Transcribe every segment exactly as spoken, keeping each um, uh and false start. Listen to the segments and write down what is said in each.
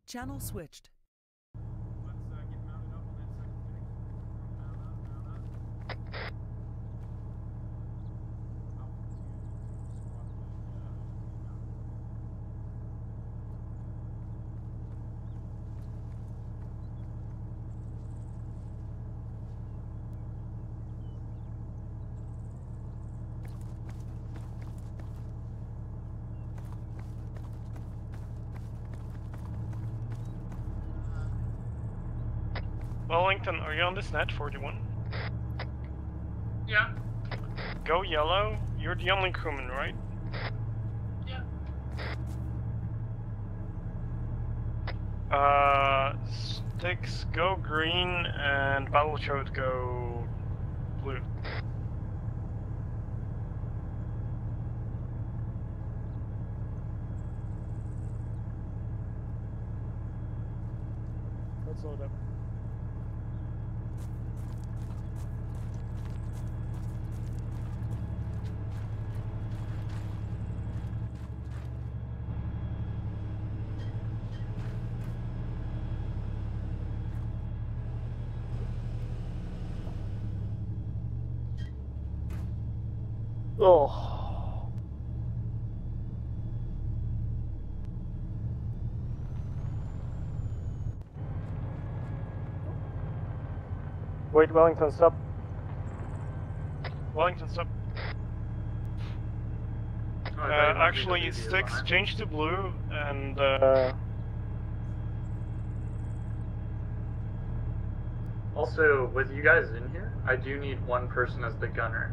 Channel switched. Let's uh, get mounted up on that second thing. Mount up, mount up. Alpha two to squad lead, uh, mount. Wellington, are you on this net, forty-one? Yeah. Go yellow. You're the only crewman, right? Yeah. Uh, Sticks, go green, and Battle Chode, go blue. Let's load up. Oh. Wait, Wellington, stop. Wellington, stop. Oh, Uh, actually, Sticks, change to blue, and uh... Uh, Also, with you guys in here, I do need one person as the gunner.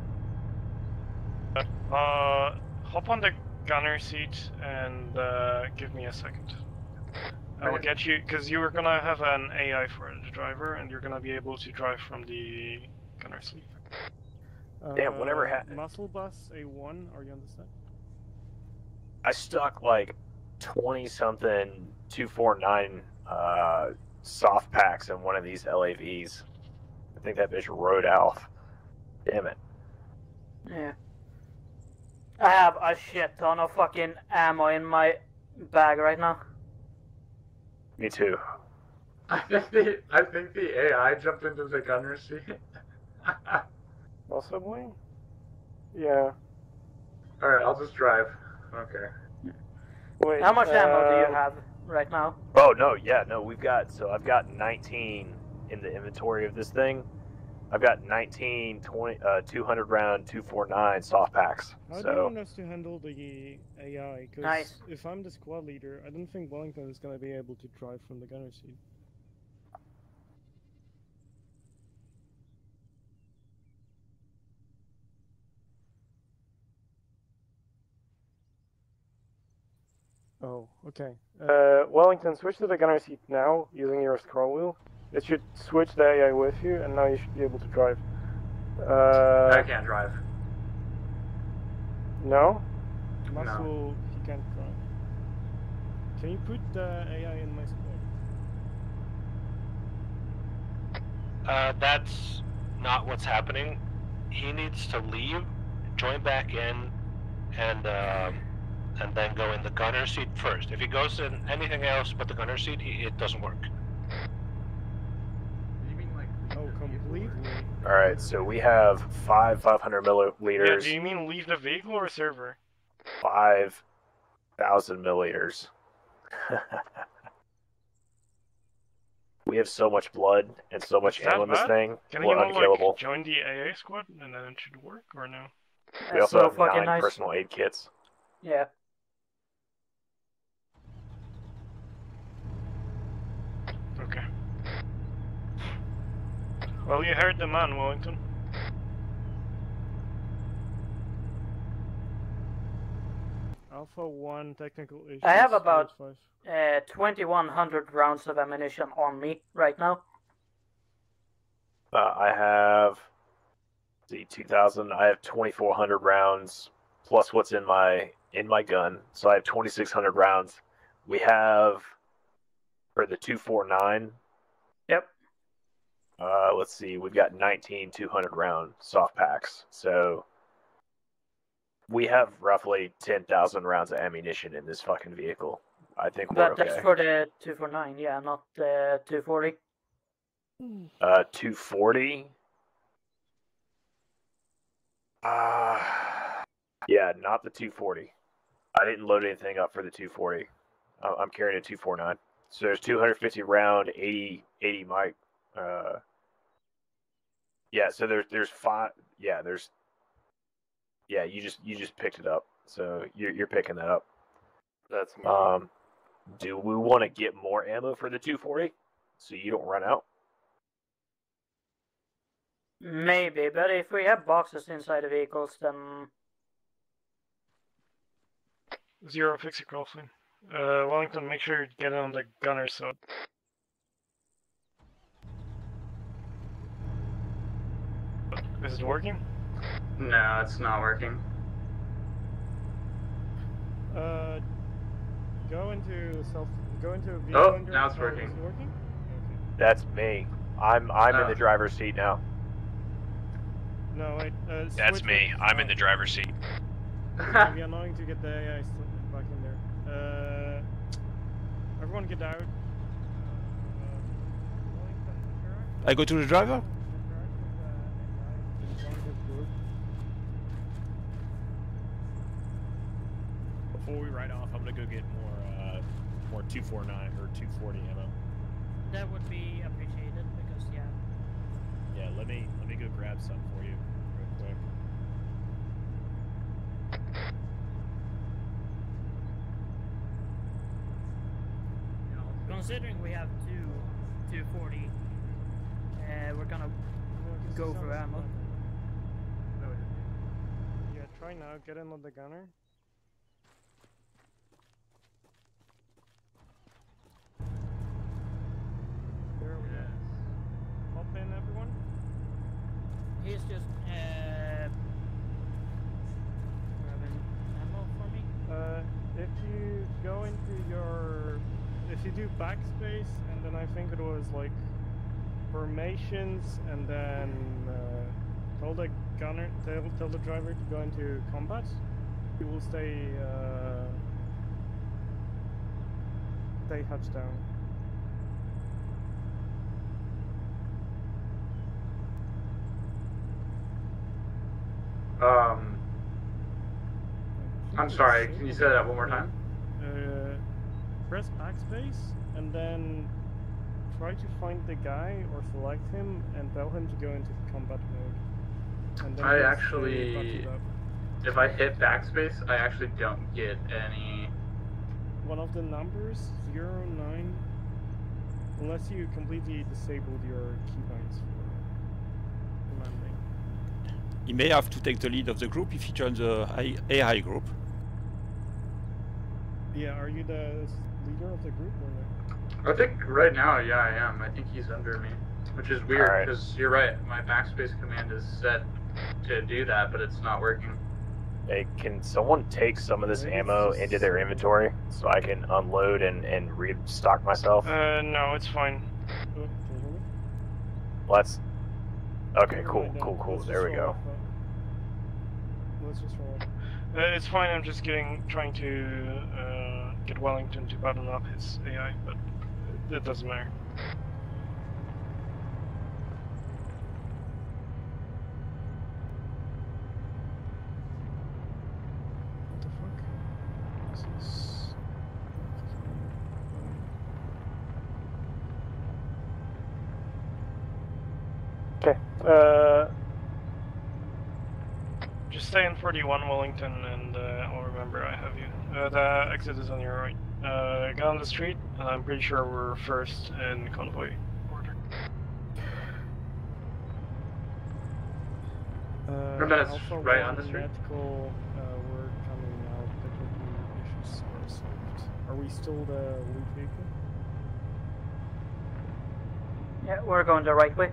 Uh, hop on the gunner seat and uh, give me a second. I will Okay. get you, because you are gonna have an A I for the driver, and you're gonna be able to drive from the gunner seat. Damn, whatever uh, happened. Musclebust A one, are you on this side? I stuck like twenty something two forty-nine uh, soft packs in one of these L A Vs. I think that bitch rode off. Damn it. Yeah. I have a shit ton of fucking ammo in my bag right now. Me too. I think the I think the A I jumped into the gunner seat. Possibly? Yeah. Alright, I'll just drive. Okay. Wait, How much ammo do uh, you have right now? Oh no, yeah, no, we've got so I've got nineteen in the inventory of this thing. I've got nineteen twenty uh two hundred round two forty-nine soft packs. How so do you want us to handle the A I? Because Nice. if I'm the squad leader, I don't think Wellington is going to be able to drive from the gunner seat. Oh, okay. Uh, Wellington, switch to the gunner seat now using your scroll wheel. It should switch the A I with you, and now you should be able to drive. Uh, I can't drive. No? No. Muscle, he can't drive. Can you put the A I in my squad? Uh, that's not what's happening. He needs to leave, join back in, and um, and then go in the gunner seat first. If he goes in anything else but the gunner seat, he, it doesn't work. You mean like Oh, completely. Alright, so we have five five hundred Yeah, milliliters, do you mean leave the vehicle or server? five thousand milliliters. We have so much blood and so much Is that ammo in this bad? thing. Can We're you not, unkillable. like, join the A I squad, and then it should work, or no? We That's also so have fucking nine nice. personal aid kits. Yeah. Okay. Well, you heard the man, Wellington. Alpha one technical issues. I have about five. uh, twenty-one hundred rounds of ammunition on me right now. Uh, I have the two thousand. I have twenty-four hundred rounds plus what's in my in my gun, so I have twenty-six hundred rounds. We have for the two forty-nine. Yep. Uh, let's see. We've got nineteen two hundred round soft packs, so we have roughly ten thousand rounds of ammunition in this fucking vehicle. I think we're But okay. that's for the two forty-nine, yeah, not the two forty. Uh, two forty. Uh, yeah, not the two forty. I didn't load anything up for the two forty. Uh, I'm carrying a two forty-nine. So there's two hundred fifty round, eighty, eighty mic. Uh, yeah, so there's there's five. Yeah, there's. Yeah, you just you just picked it up. So you're you're picking that up. That's me. Um, do we want to get more ammo for the two forty so you don't run out? Maybe, but if we have boxes inside the vehicles, then... Zero, fix your crossing. Uh, Wellington, make sure you get on the gunner side. Is it working? No, it's not working. Uh, go into self. Go into vehicle. Oh, under- now it's oh, working. Is it working? Okay. That's me. I'm I'm in Oh. the driver's seat now. No, wait. Uh, That's switch me. it. I'm Uh, in the driver's seat. It'd be annoying to get the A I sl- back in there. Uh, everyone get out. Uh, Wellington, interact. I go to the driver? Interact with the A I and join his group. Before we ride off, I'm gonna go get more, uh, more two forty-nine or two forty ammo. That would be appreciated, because, yeah. Yeah, let me let me go grab some for you real quick. Considering we have two two forty, uh, we're gonna No, 'cause go it's for not- ammo. Yeah, try now. Get in on the gunner. There we go. Hop in, everyone. He's just uh, grabbing ammo for me. Uh, if you go into your, if you do backspace, and then I think it was like formations, and then uh, tell the gunner, tell, tell the driver to go into combat, you will stay, uh, stay hatch down. Um, I'm sorry, can you say that one more time? Uh, press backspace and then try to find the guy or select him and tell him to go into combat mode. And then I just stay actually- buttoned up. If I hit backspace, I actually don't get any. One of the numbers, zero nine, unless you completely disabled your keybinds for commanding. He may have to take the lead of the group if he joins the A I group. Yeah, are you the s- leader of the group or no? I think right now, yeah, I am. I think he's under me, which is weird Alright. because you're right. My backspace command is set to do that, but it's not working. Hey, can someone take some of this Maybe it's ammo just- into their inventory so I can unload and, and restock myself? Uh, no, it's fine. Oh, can you hear me? Let's. Okay, Never cool, mind then. cool, cool. Let's There just we roll go. off, uh, Let's just roll. Uh, it's fine, I'm just getting, trying to uh, get Wellington to button up his A I, but it doesn't matter. What the fuck? This is... Okay, uh... Just stay in forty-one Wellington and uh, I'll remember I have you. Uh, the exit is on your right. Uh, get on the street, and I'm pretty sure we're first in convoy order. Uh, Remember that's Alpha right on one the street? Medical, uh, we're coming out. There could be issues are solved. Are we still the lead vehicle? Yeah, we're going the right way.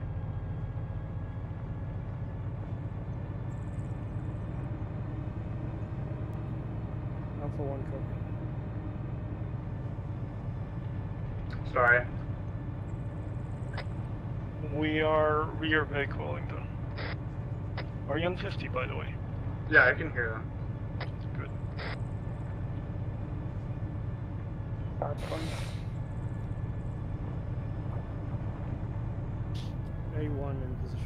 Alpha one copy. Sorry. We are rear big Wellington. Are you on fifty, by the way? Yeah, I can hear them. Good. That's fine. A one in position.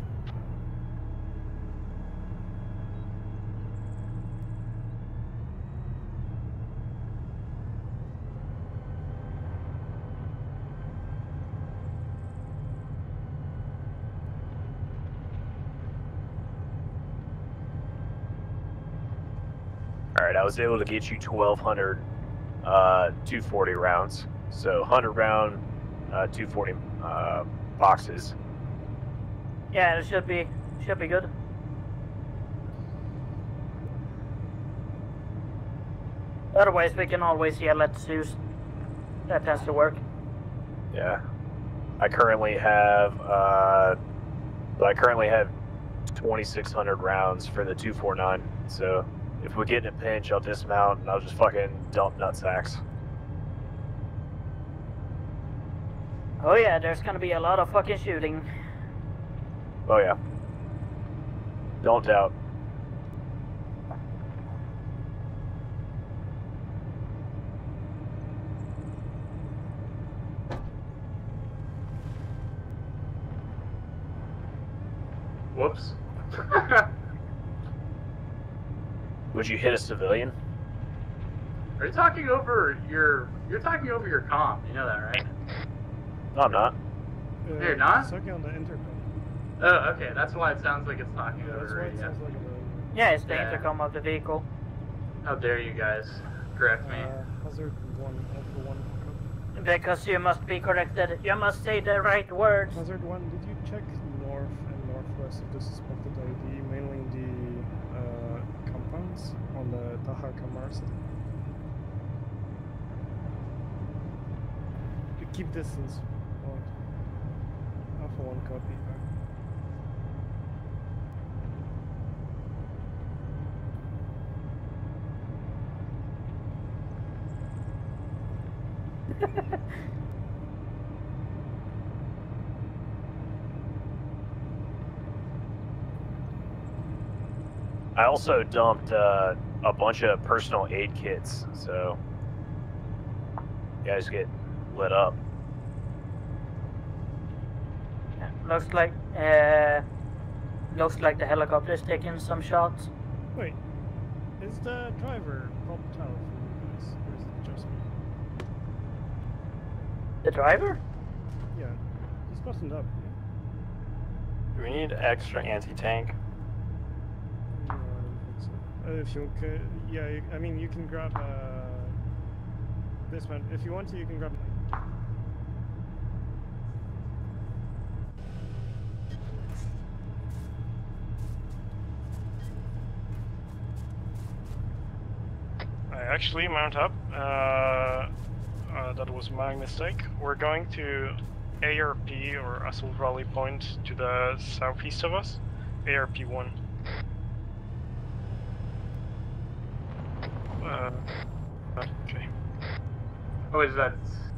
Alright, I was able to get you twelve hundred uh, two forty rounds. So one hundred round, uh, two forty uh, boxes. Yeah, it should be should be good. Otherwise, we can always yell at Zeus. That tends to work. Yeah. I currently have, uh, I currently have twenty-six hundred rounds for the two forty-nine. So if we get in a pinch, I'll dismount and I'll just fucking dump nutsacks. Oh yeah, there's gonna be a lot of fucking shooting. Oh yeah. Don't doubt. Whoops. Would you hit a civilian? Are you talking over your? You're talking over your comm. You know that, right? No, I'm not. Uh, You're not? It's talking on the intercom. Oh, okay. That's why it sounds like it's talking Yeah, that's over why it radio. sounds like a radio. Yeah, it's the Yeah. intercom of the vehicle. How dare you guys correct me? Uh, hazard one, Alpha one. Because you must be corrected. You must say the right words. Hazard one, did you check north and northwest of the suspected I D, mainly the uh, compounds on the Tappeh Ka? Keep distance. Point. Alpha one copy. I also dumped uh, a bunch of personal aid kits, so you guys get lit up. Yeah, looks like uh, looks like the helicopter's taking some shots. Wait, is the driver popped out for you guys, or is it just me? The driver? Yeah, he's buttoned up. Do we need extra anti-tank? No, I don't think so. Uh, if you could, yeah, you, I mean, you can grab uh, this one. If you want to, you can grab. I actually mount up. Uh, uh, that was my mistake. We're going to A R P, or Assault Rally Point, to the southeast of us. A R P one. Uh, okay. Oh, is that?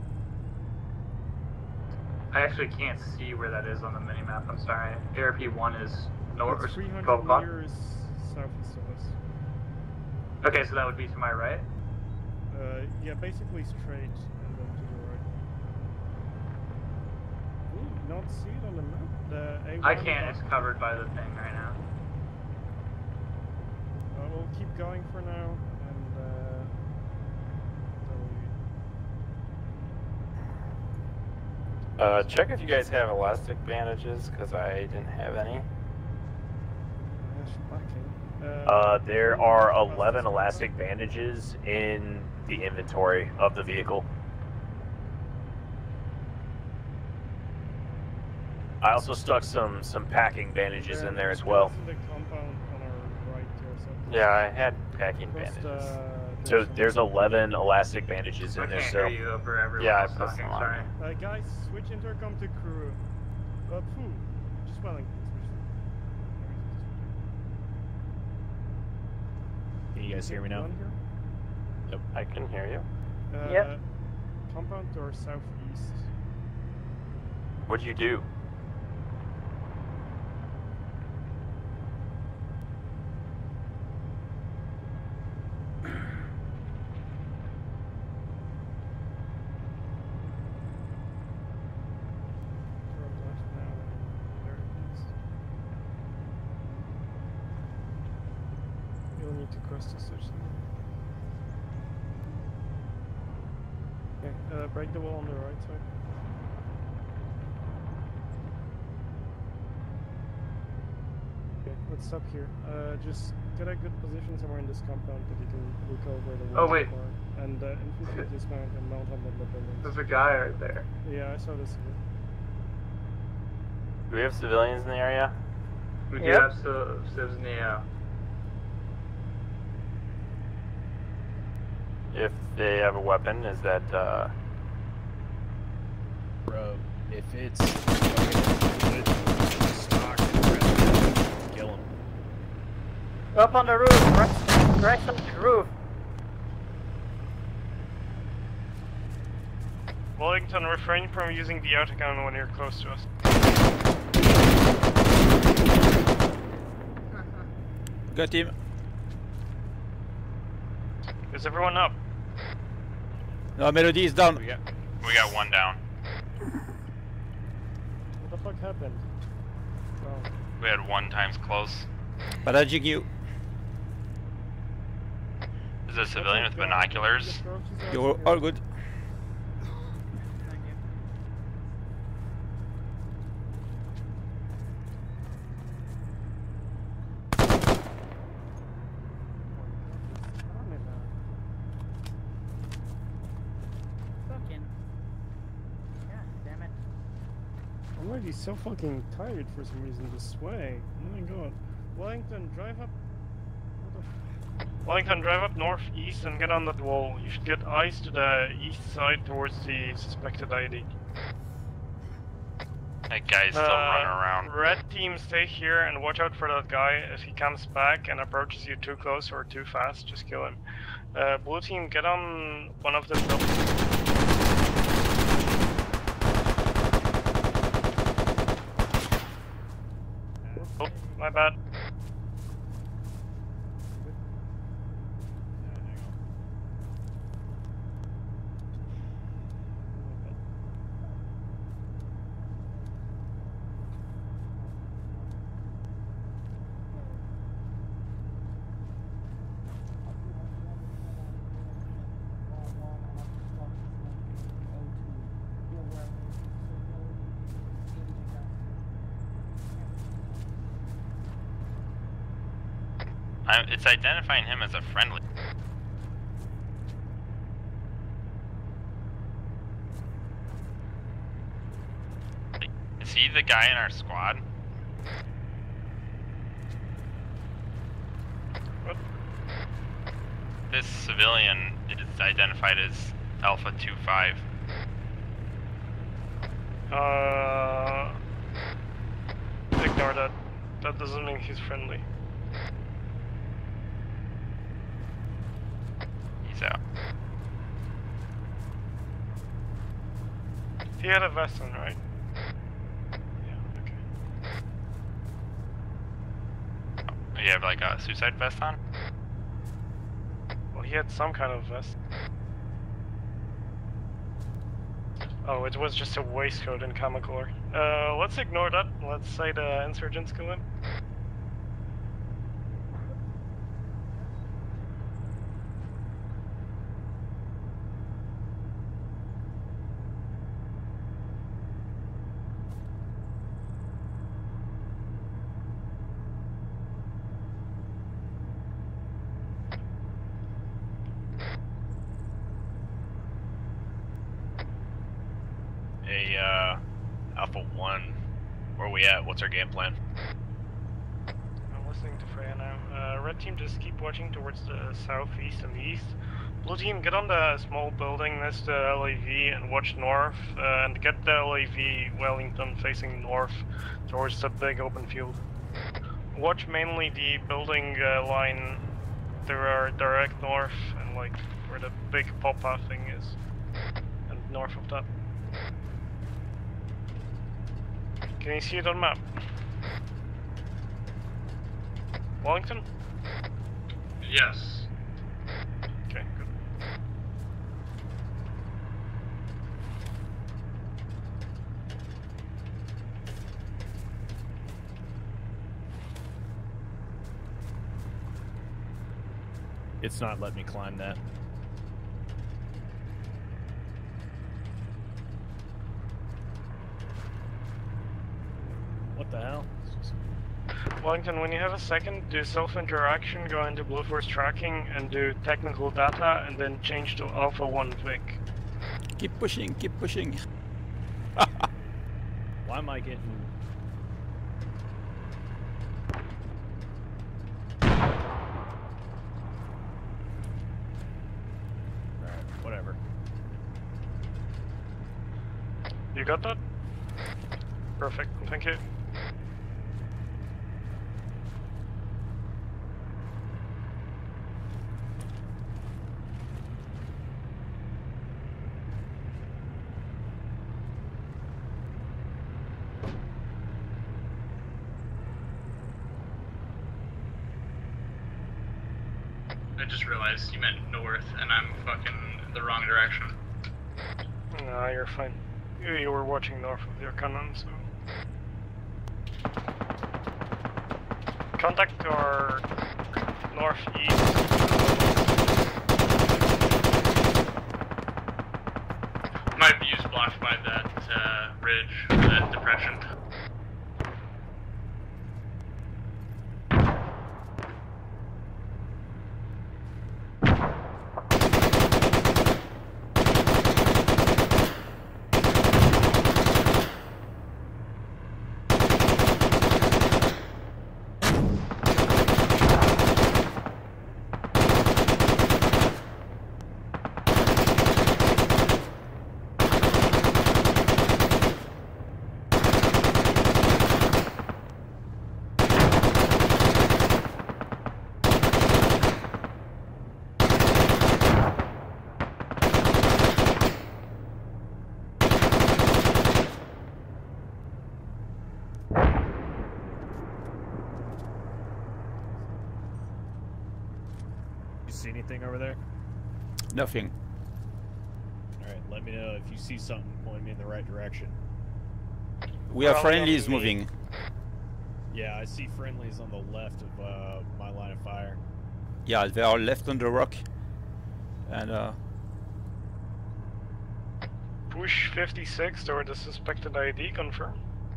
I actually can't see where that is on the minimap. I'm sorry. A R P one is north It's or three hundred twelve o'clock. meters southeast of us. Okay, so that would be to my right. Uh, yeah, basically straight and then to the right. Ooh, not see it on the map. The A one I can't. box- It's covered by the thing right now. Uh, we'll keep going for now, and uh, then we- Uh, check if you guys have elastic bandages, because I didn't have any. Yeah, backing. Uh, there are eleven elastic bandages in the inventory of the vehicle. I also stuck some some packing bandages in there as well. The compound on our right here, so Yeah, I had packing across bandages. the- So some- there's eleven elastic bandages I in there. can't So hear you over everyone Yeah, I else pressed talking. them on. Sorry. Uh, guys, switch intercom to crew. Uh, phew. Just welling. Can you guys hear me now? Yep, I can hear you. Uh, Yep. Compound to our southeast. What'd you do? across the switch. Okay, uh, break the wall on the right side. Okay, let's stop here. Uh, just get a good position somewhere in this compound that you can look over the Oh, wall. wait. And uh, infantry dismount and mount on the buildings. There's a guy right there. Yeah, I saw this. Do we have civilians in the area? We do Yep. have civ- civs in the air. If they have a weapon, is that uh Bro, if it's fucking good stock and ready, kill him. Up on the roof, right, right on the roof. Wellington, refrain from using the autogun when you're close to us. Got him. Is everyone up? No, Melody is down. We got, we got one down. What the fuck happened? Oh. We had one times close. Paradjing you. Is a civilian with binoculars? You're all good. Fucking. God damn it. I'm already so fucking tired for some reason this way. Oh my god. Wellington, drive up. What the f- Wellington, drive up northeast and get on that wall. You should get eyes to the east side towards the suspected I D. That guy's still running around. Red team, stay here and watch out for that guy. If he comes back and approaches you too close or too fast, just kill him. Uh, blue team, get on one of the buildings. Oh, my bad. I, it's identifying him as a friendly. Is he the guy in our squad? What? This civilian is identified as Alpha two five. Uh, ignore that. That doesn't mean he's friendly. He's out. He had a vest on, right? Yeah, okay. Oh, you have like a suicide vest on? Well, he had some kind of vest. Oh, it was just a waistcoat in camo color. Uh, let's ignore that. Let's say the insurgents go in. Hey, uh, Alpha one, where we at? What's our game plan? I'm listening to Freya now. Uh, red team, just keep watching towards the southeast and the east. Blue team, get on the small building next to the L A V and watch north, uh, and get the L A V Wellington facing north towards the big open field. Watch mainly the building uh, line to our direct north and like where the big pop-off thing is, and north of that. Can you see it on map? Wellington? Yes. Okay, good. It's not letting me climb that. What the hell? Wellington, when you have a second, do self-interaction, go into Blue Force tracking, and do technical data, and then change to Alpha one Vic. Keep pushing, keep pushing. Why am I getting... Alright, whatever. You got that? Perfect, thank you. I just realized you meant north, and I'm fucking the wrong direction. No, you're fine. You, you were watching north of your cannon, so... Contact our northeast. My view's blocked by that uh, ridge, or that depression. You see anything over there? Nothing. Alright, let me know if you see something pointing me in the right direction. We have Probably friendlies on me. moving. Yeah, I see friendlies on the left of uh, my line of fire. Yeah, they are left on the rock. And uh, Push fifty-six toward the suspected I D, confirm.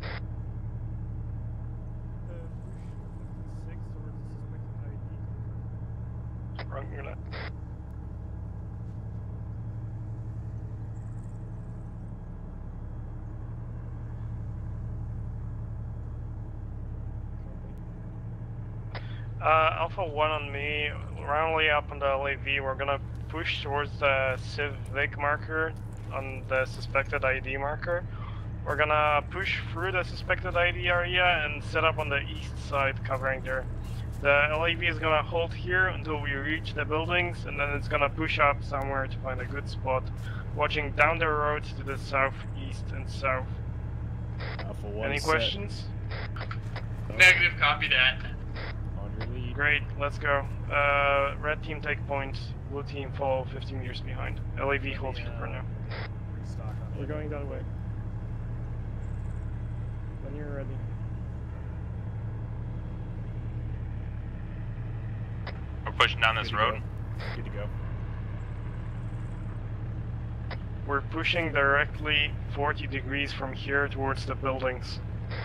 Uh, push fifty-six towards the suspected I D. Wrong unit. Uh, Alpha one on me, roundly up on the L A V, we're gonna push towards the Civic marker on the suspected I D marker. We're gonna push through the suspected I D area and set up on the east side covering there. The L A V is gonna hold here until we reach the buildings, and then it's gonna push up somewhere to find a good spot, watching down the road to the southeast and south. Alpha one Any set. questions? Negative, copy that. On your lead. Great, let's go. Uh, red team take point, blue team follow fifty meters behind. L A V hold here for now. Restock on We're it. going that way. When you're ready. We're pushing down this Good to road. go. Good to go. We're pushing directly forty degrees from here towards the buildings.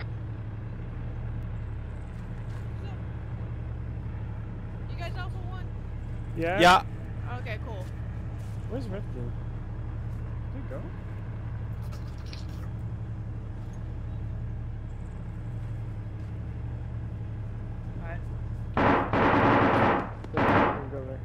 You guys Alpha One? Yeah? yeah, Okay, cool. Where's Red Team? Did it go? Alright. Yeah, we can go there.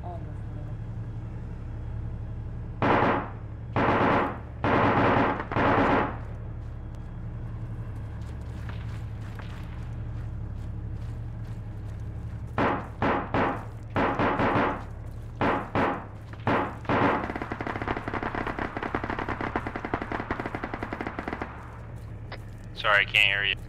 Sorry, I can't hear you.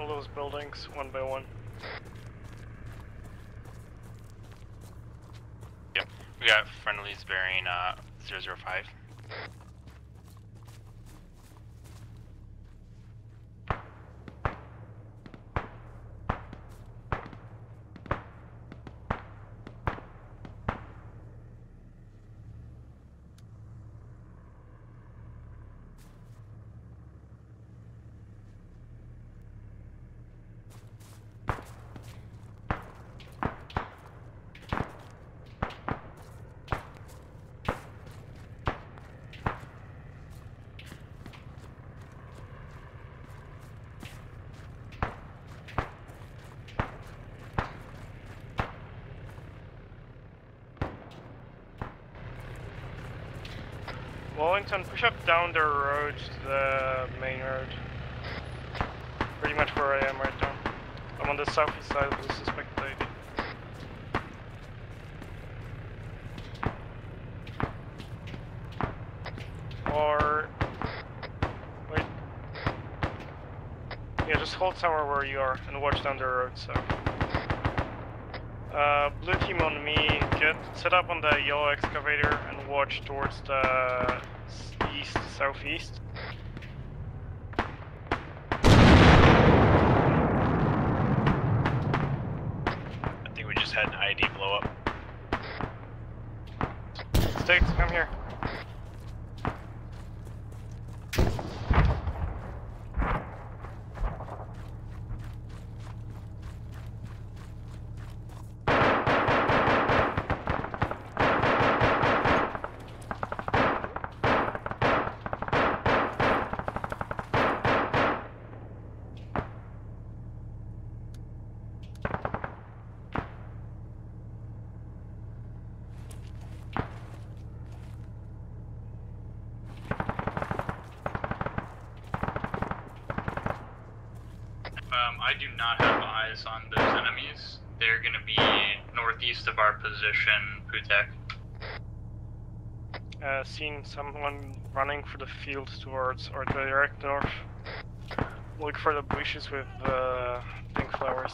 those buildings one by one. Yep. We got friendlies bearing uh, zero zero five. Wellington, push up down the road to the main road. Pretty much where I am right now. I'm on the southeast side of the suspected I D. Or... wait. Yeah, just hold somewhere where you are and watch down the road, so... Uh, blue team on me, get set up on the yellow excavator and watch towards the east, southeast. I think we just had an I D blow up. Sticks, come here. I do not have eyes on those enemies. They're going to be northeast of our position, Putek. Uh, seen someone running for the field towards our direct north. Look for the bushes with uh, pink flowers.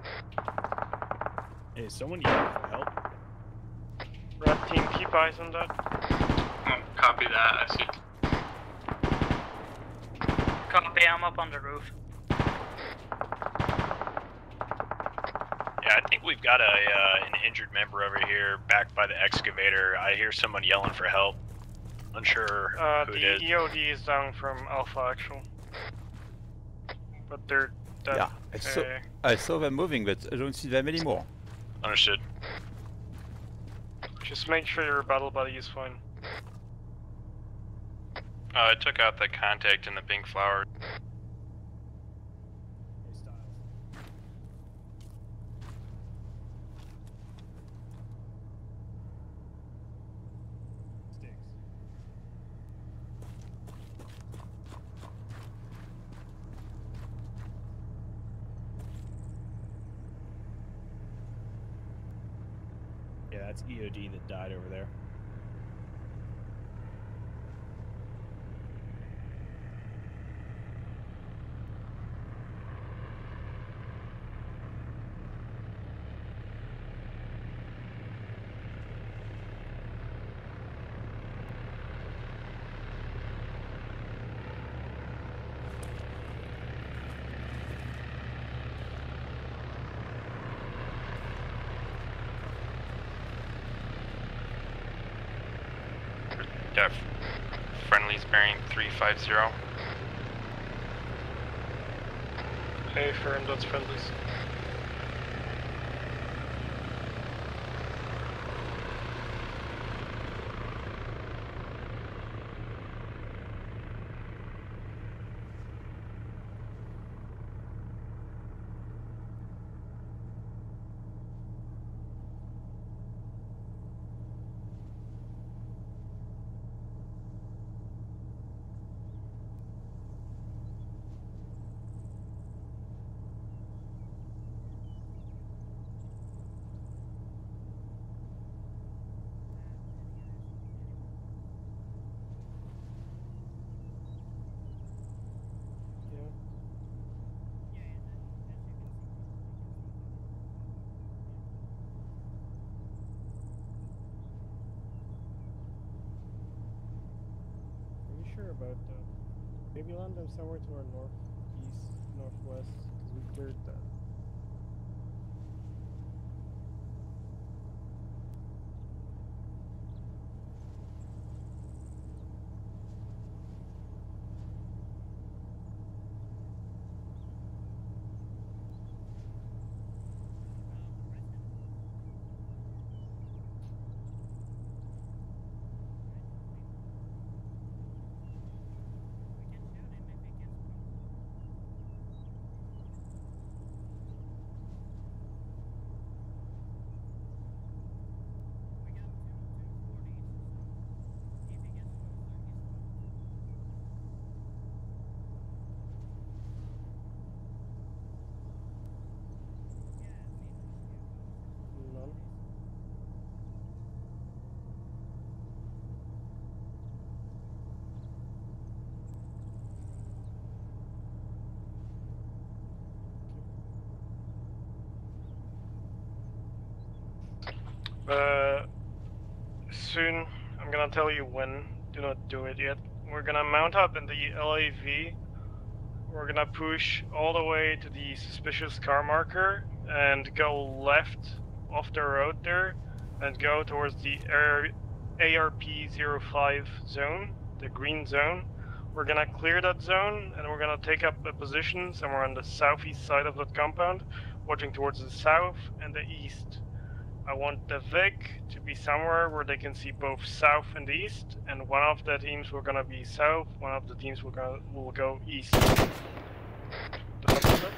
Hey, someone yelling for help? Red team, keep eyes on that. Oh, copy that, I see. Copy, I'm up on the roof. Yeah, I think we've got a uh, an injured member over here, back by the excavator. I hear someone yelling for help. Unsure Uh, who the it is. E O D is down from Alpha, actual. But they're dead. Yeah, I saw, Uh, I saw them moving, but I don't see them anymore. Understood. just make sure your battle buddy is fine. Uh, I took out the contact in the pink flower. Yeah, that's E O D that died over there. Def. Friendlies bearing three five zero. Hey, firm, that's friendlies. about that. Maybe land them somewhere to our northeast, northwest, because we cleared that. Uh, soon, I'm gonna tell you when. Do not do it yet. We're gonna mount up in the L A V. We're gonna push all the way to the suspicious car marker and go left off the road there and go towards the A R P zero five zone, the green zone. We're gonna clear that zone and we're gonna take up a position somewhere on the southeast side of that compound, watching towards the south and the east. I want the Vic to be somewhere where they can see both south and east, and one of the teams will gonna be south, one of the teams will go, will go east. Does that make sense?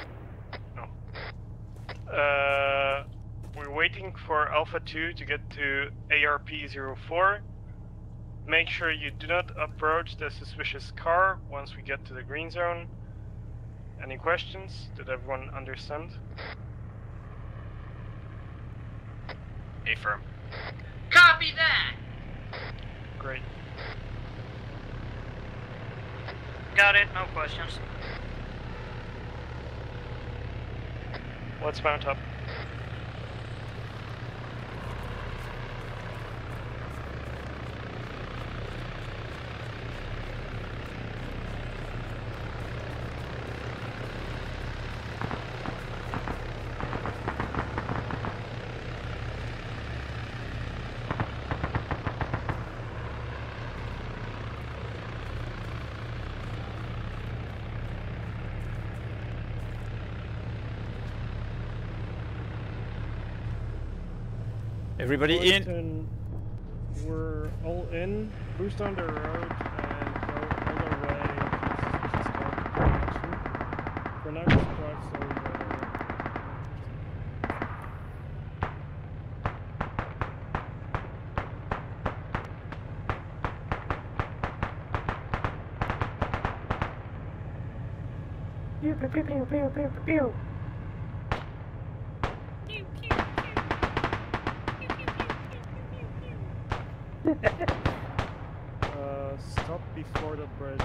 No. Uh, we're waiting for Alpha two to get to A R P zero four. Make sure you do not approach the suspicious car once we get to the green zone. Any questions? Did everyone understand? Affirm. Copy that! Great. Got it, no questions. Let's mount up. Everybody in. Wellington, we're all in. Boost on the road and go all the way to suspicious car direction. For now, just drive slowly. Pew pew pew pew pew pew pew. uh, stop before the bridge.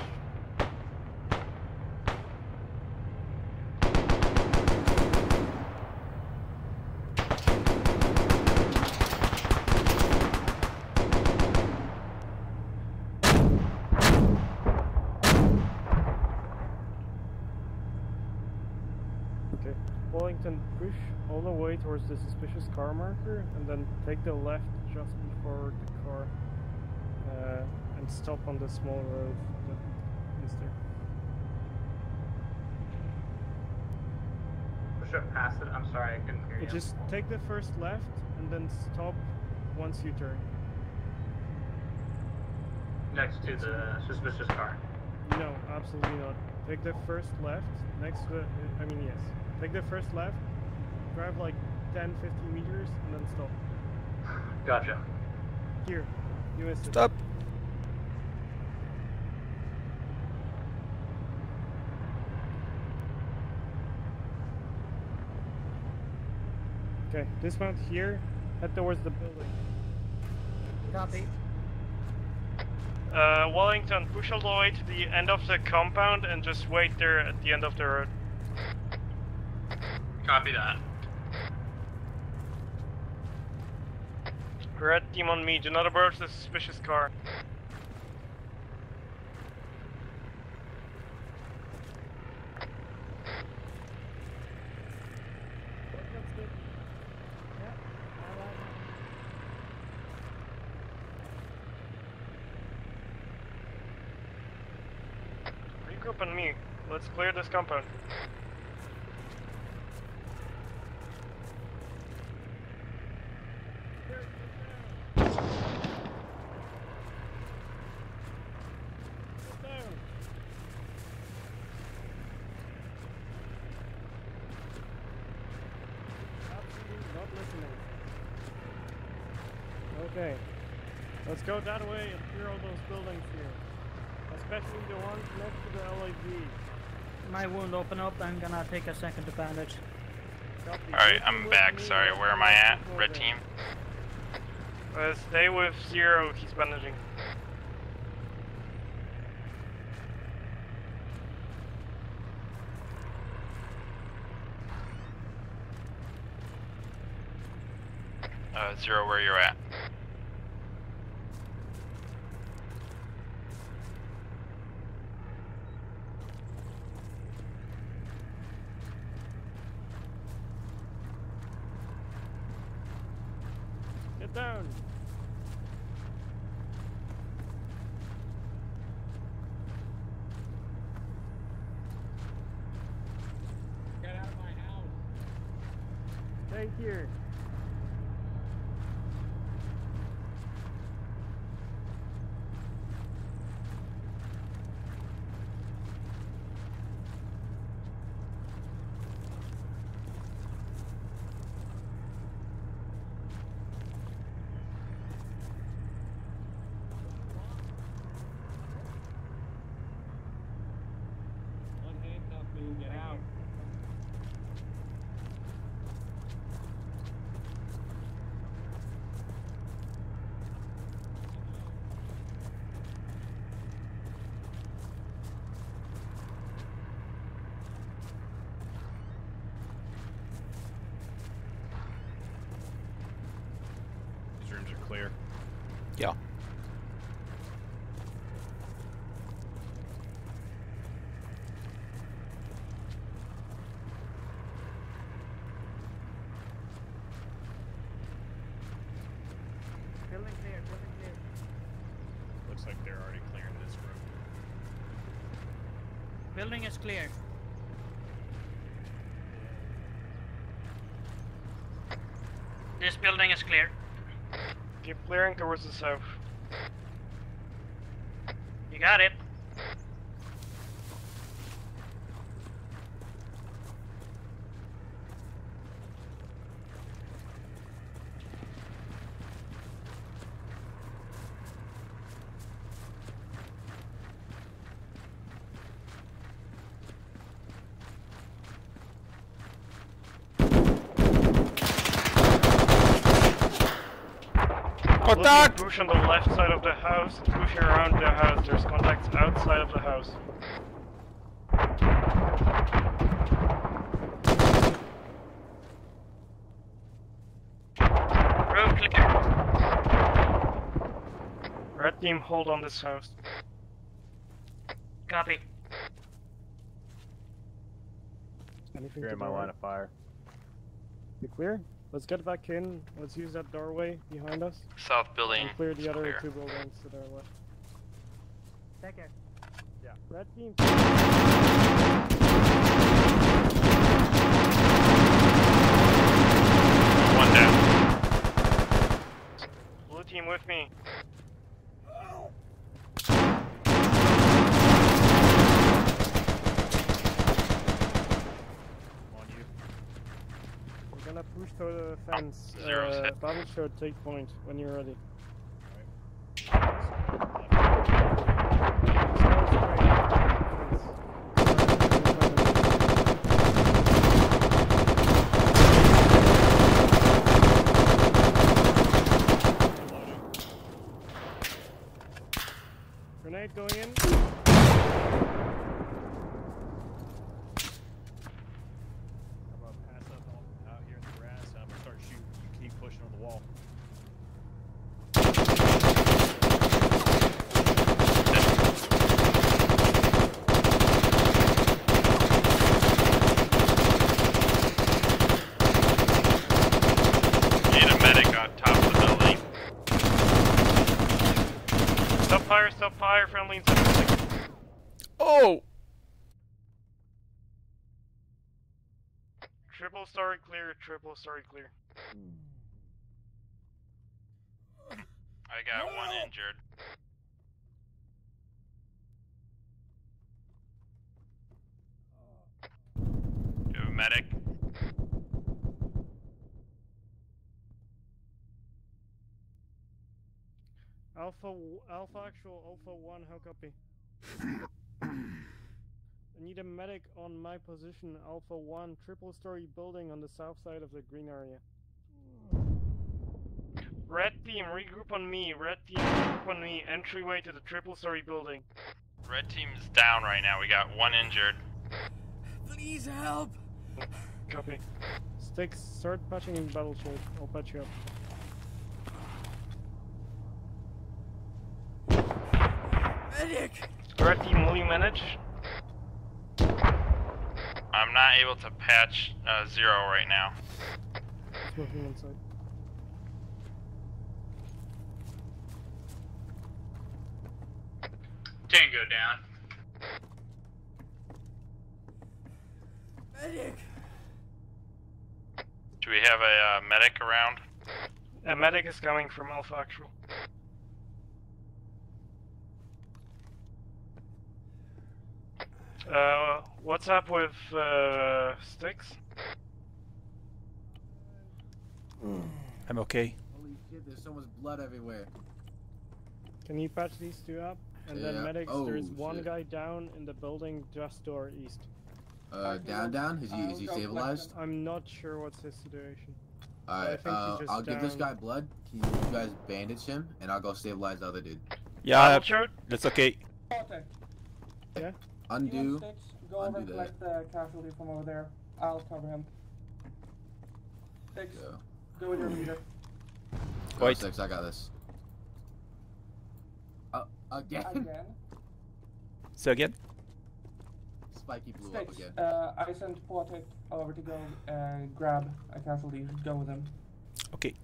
Okay, Wellington, push all the way towards the suspicious car marker and then take the left just before the car uh, and stop on the small road that is there. Push up past it. I'm sorry, I couldn't hear You you. just take the first left and then stop once you turn. Next to the suspicious car. No, absolutely not. Take the first left next to the, I mean yes. Take the first left, drive like ten to fifteen meters and then stop. Gotcha. Here, you missed it. Stop. Okay, dismount here, head towards the building. Copy. Uh, Wellington, push all the way to the end of the compound and just wait there at the end of the road. Copy that. Red team on me, do not approach the suspicious car. up on me. Let's clear this compound. Okay, let's go that way and clear all those buildings here, especially the ones next to the L A V. My wound open up, I'm gonna take a second to bandage. Alright, I'm back, sorry, where am I at? Red team? Uh, stay with Zero, he's bandaging. Uh, Zero, where you're at? Get down! Get out of my house. Stay here. Unhandcuff me, get out. These rooms are clear. Yeah. Building clear, building clear. Looks like they're already clearing this room. Building is clear. This building is clear. Keep clearing towards the south. You got it. Contact! Push on the left side of the house, push around the house. There's contacts outside of the house. Roof clear. Red team, hold on this house. Copy. Anything You're to in my the line right? of fire. You clear? Let's get back in. Let's use that doorway behind us. South building And clear the is other clear. two buildings to their left. Take care. Yeah. Red team. One down. Blue team with me. On you. We're gonna push to the fence. Zero's uh, hit. Battle show, take point when you're ready. Grenade going in. How about pass up on, out here in the grass? I'm gonna start shooting. You keep pushing on the wall. Need a medic on top of the building. Stop fire, stop fire, friendly in seven six. Oh! Triple story clear, triple story clear. I got one injured. Do you have a medic? Alpha, Alpha actual, Alpha one, how copy? I need a medic on my position, Alpha one, triple story building on the south side of the green area. Red team, regroup on me. Red team, regroup on me. Entryway to the triple story building. Red team is down right now. We got one injured. Please help! Copy. Sticks, start patching in battle shield. I'll patch you up. Medic! Red team, will you manage? I'm not able to patch uh, zero right now. It's moving inside. Tango down. Medic! Do we have a uh, medic around? A medic is coming from Alpha Actual. Uh, what's up with uh, Sticks? I'm okay. Holy shit, there's so much blood everywhere. Can you patch these two up? And Yeah. then medics, Oh, there's one shit. guy down in the building just to our east. Uh, down, down? Is he, is he stabilized? I'm not sure what's his situation. I Alright, think he uh, just I'll give this down. guy blood. Can you guys bandage him? And I'll go stabilize the other dude. Yeah, Chart? that's okay. Yeah? Undo. Go over Undo and that. collect the casualty from over there. I'll cover him. Six, Go. go with your leader. Go, Wait. Six, I got this. Uh, again? Again. So again? Spiky blew up Six, again. uh, I sent Portic over to go uh, grab a casualty. Go with him. Okay.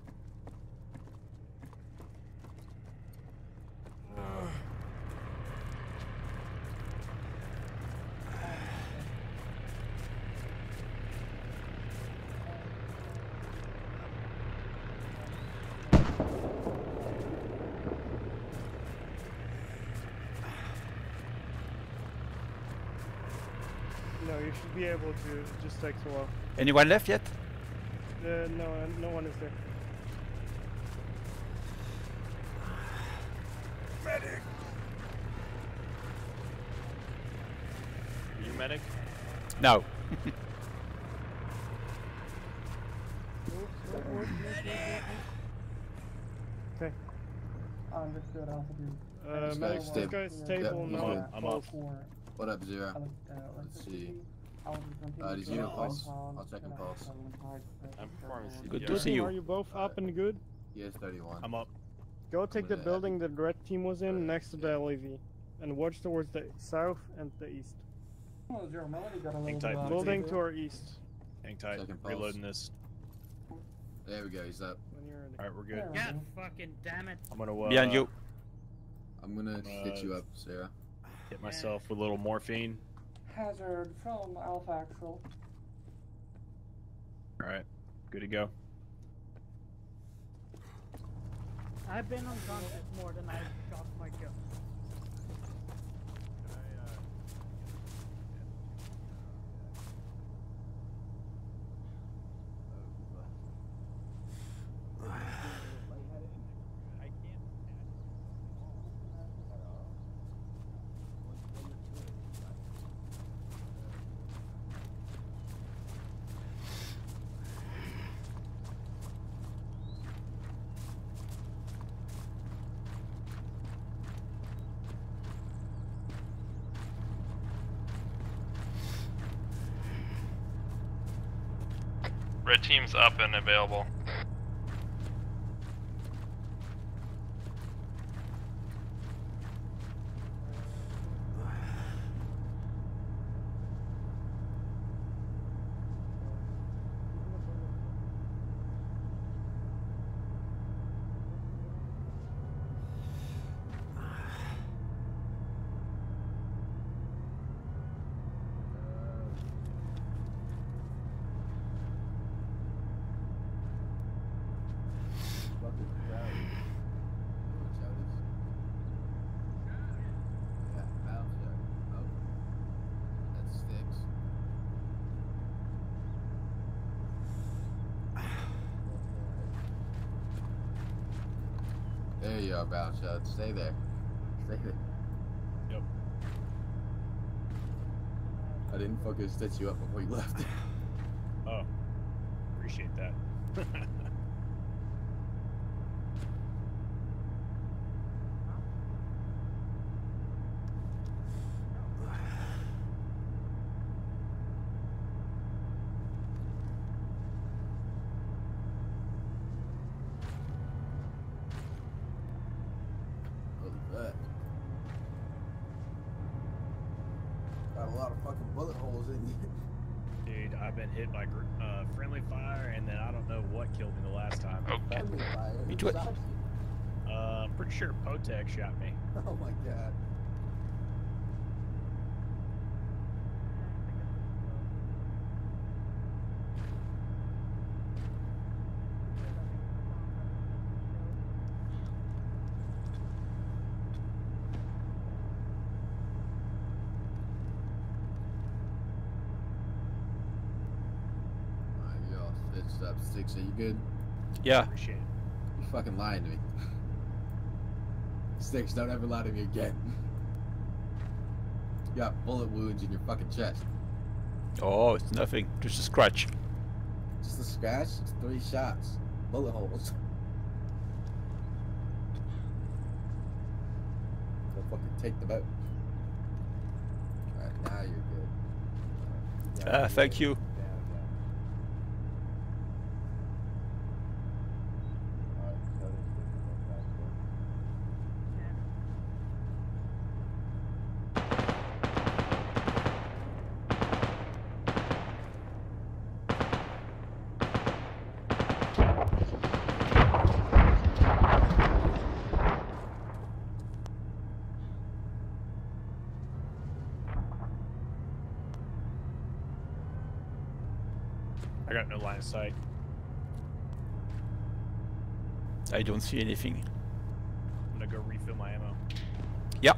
No, you should be able to. It just takes a while. Anyone left yet? Uh, no, uh, no one is there. Medic! Are you medic? No. Okay. Understood, Alpha two. Uh, This medic, guy's this stable. guy's Yeah, stable, he's no. good. I'm up. What up, Zero? Uh, Let's see. I'll Uh, did you continue pulse? to I'll check and pulse. I'm performing C P R. Good to Good see team, you. are you both up and good? Yes, thirty-one. I'm up. Go take the Yeah. building the red team was in next to the L A V. And watch towards the south and the east. Oh, Zero Melody got a Hang little tight, bit on Building too. to our east. Hang tight. Second pulse. Reloading this. There we go, he's up. When you're ready. Alright, we're good. Yeah. God fucking damn it. I'm gonna uh, Behind you. I'm gonna Uh, hit you up, Sarah. hit myself with a little morphine. Hazard from Alpha Actual. Alright, good to go. I've been unconscious more than I've shot my kill. Red team's up and available. There you are, Brown Shot. Stay there. Stay there. Yep. I didn't fucking stitch you up before you left. Oh, appreciate that. Got a lot of fucking bullet holes in you. Dude, I've been hit by gr- uh, friendly fire, and then I don't know what killed me the last time. Okay. Friendly fire. Me Who too. shot you? Uh, I'm pretty sure Potek shot me. Oh my god. Alright, you all stitched up. Six, are you good? Yeah. Appreciate it. You fucking lying to me. Six, don't ever lie to me again. You got bullet wounds in your fucking chest. Oh, it's nothing. Just a scratch. Just a scratch? It's three shots. Bullet holes. Go fucking take the boat. Alright, now you're good. Ah, thank you. I got no line of sight. I don't see anything. I'm gonna go refill my ammo. Yeah.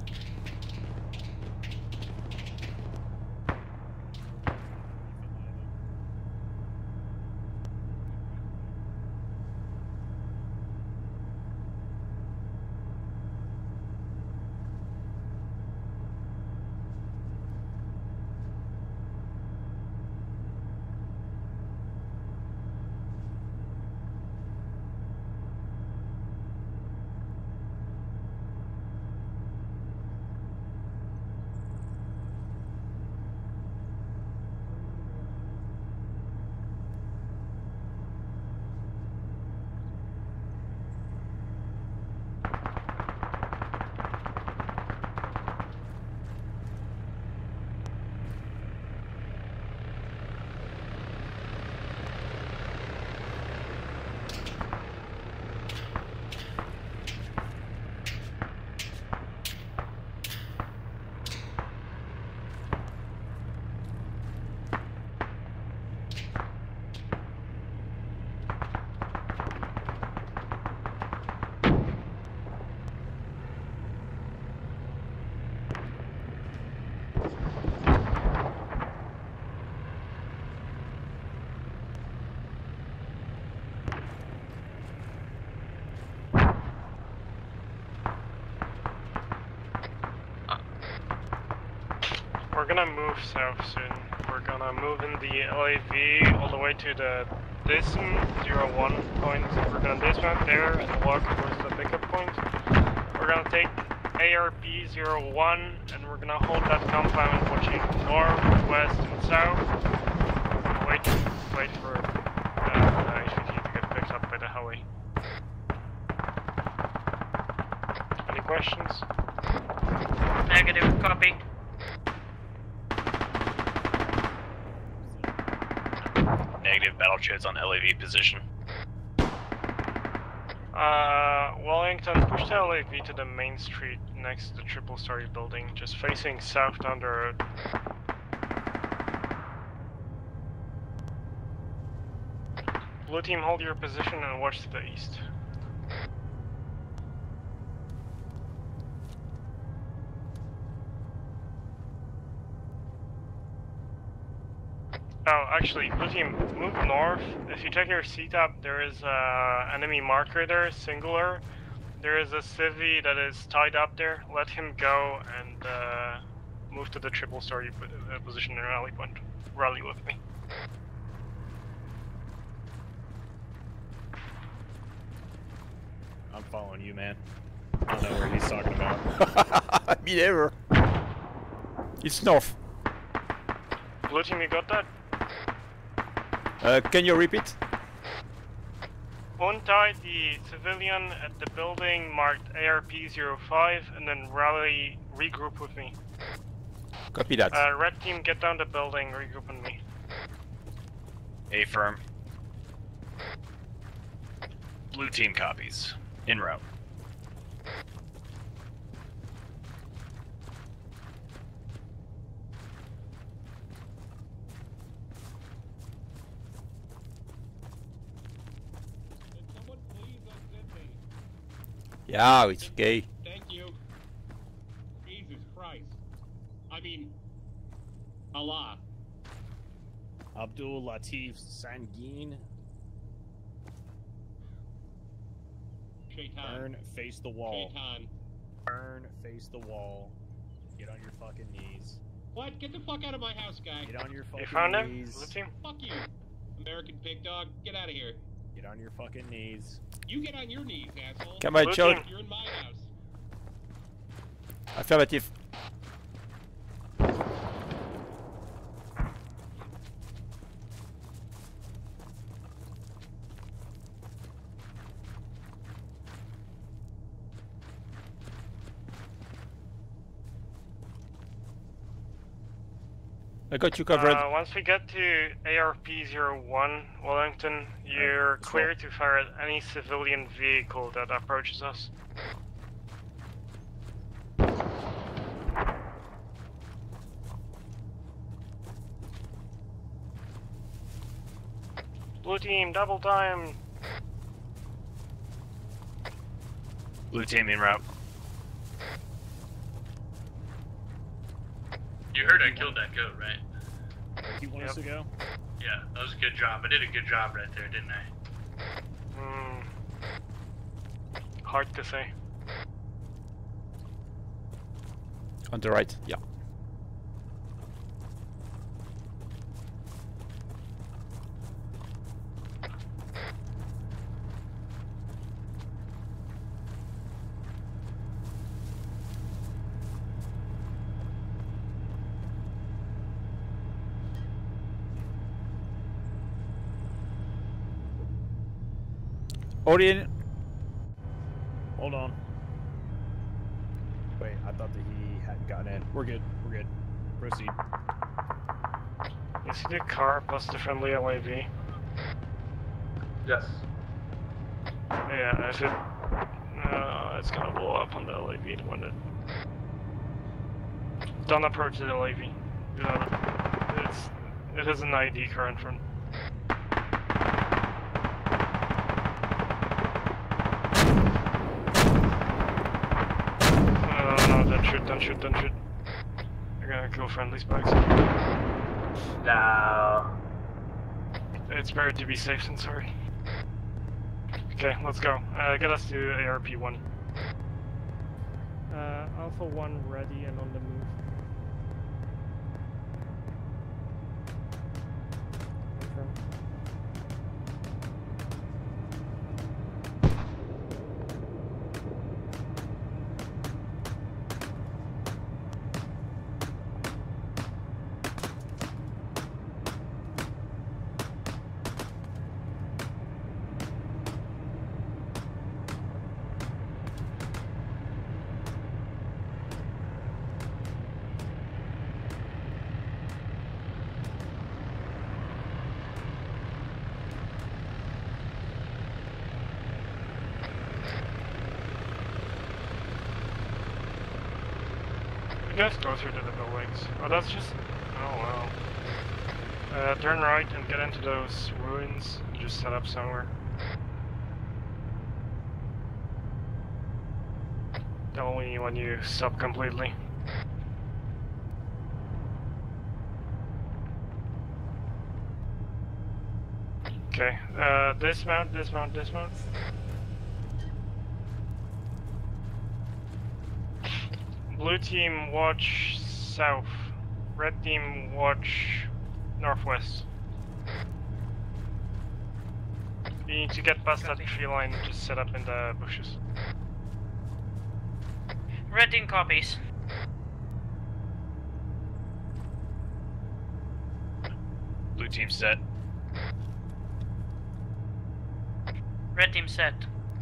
We're gonna move south soon. We're gonna move in the L A V all the way to the Dism zero one point. We're gonna dismount there and walk towards the pickup point. We're gonna take A R P zero one and we're gonna hold that compound watching north, west, and south. Wait, wait for uh, H V T to get picked up by the highway. Any questions? Negative, copy. Negative, battle chits on L A V position. Uh, Wellington, push the L A V to the main street next to the triple story building, just facing south down the road. Blue team, hold your position and watch to the east. Oh, actually, blue team, move north. If you check your C TAP, there is a enemy marker there, singular. There is a civvy that is tied up there. Let him go and uh, move to the triple story uh, position in rally point. Rally with me. I'm following you, man. I don't know where he's talking about. Me never. It's north. Blue team, you got that? Uh, can you repeat? Untie the civilian at the building marked A R P zero five and then rally, regroup with me. Copy that. Uh, red team, get down the building, regroup with me. A firm. Blue team copies. En route. Yeah, it's okay. Thank you. Jesus Christ. I mean, Allah. Abdul Latif Sangin. Shaitan. Burn, face the wall. Shaitan. Burn, face the wall. Get on your fucking knees. What? Get the fuck out of my house, guy. Get on your fucking You found him? knees. Blue team? Fuck you. American pig dog. Get out of here. Get on your fucking knees. You get on your knees, asshole. Come on, Joe. You're in my house. Affirmative. I got you covered. Uh, once we get to A R P zero one, Wellington, you're clear to fire at any civilian vehicle that approaches us. Blue team, double time! Blue team en route. You heard I killed that goat, right? You want us to go? Yeah, that was a good job. I did a good job right there, didn't I? Hmm. Hard to say. On the right, yeah. Orient. Hold on. Wait, I thought that he hadn't gotten in. We're good. We're good. Proceed. You see the car plus the friendly L A V? Yes. Yeah, if it... Uh, it's gonna blow up on the L A V when it... Don't approach the L A V. Do not... It's... It has an I D car in front. Don't shoot, don't shoot, don't shoot. You're gonna kill friendly spikes. No. It's better to be safe than sorry. Okay, let's go. Uh, get us to A R P one. Uh, Alpha one ready and on the move. Confirm. You guys go through to the buildings. Oh, that's just... Oh, wow. Uh, turn right and get into those ruins. Just set up somewhere. Tell me when you stop completely. Okay, uh, dismount, dismount, dismount. blue team watch south. Red team watch northwest. You need to get past that tree line, just set up in the bushes. Red team copies. Blue team set. Red team set.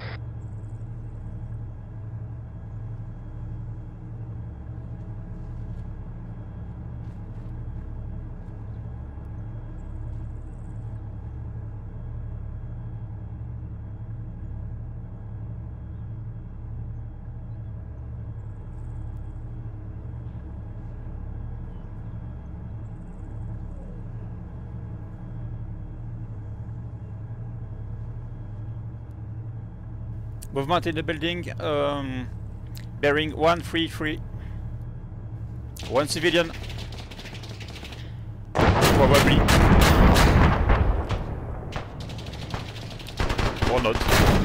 Movement in the building, um, bearing one three three. One civilian. Probably. Or not.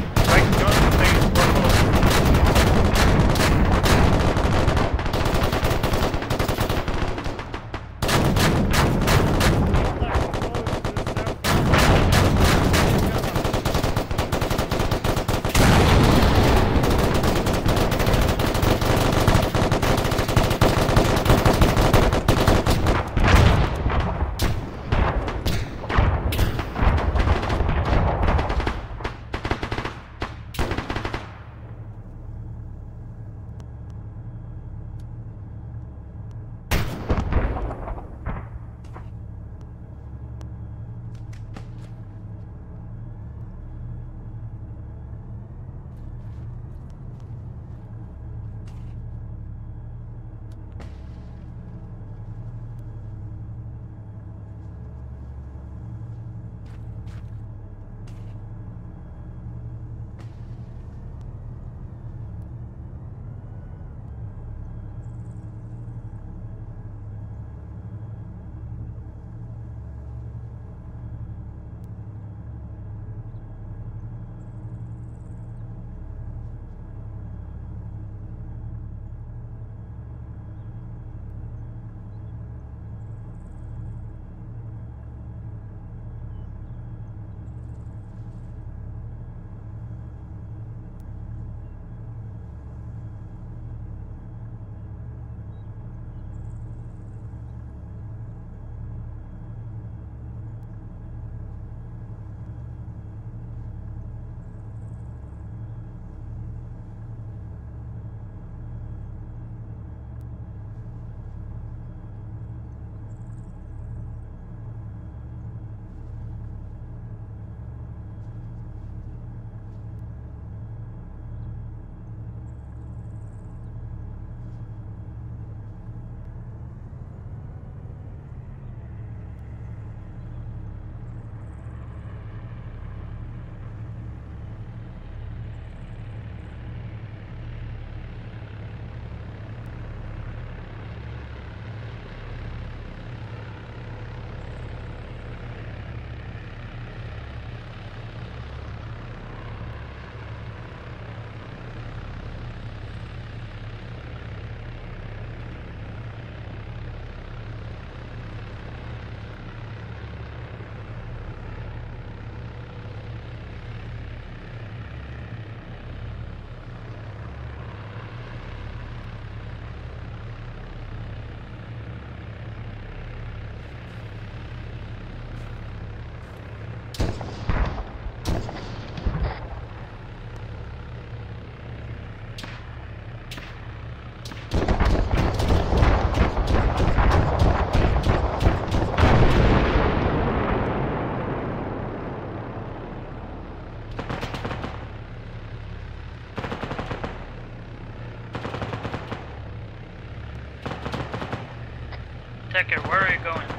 Ticket, where are you going?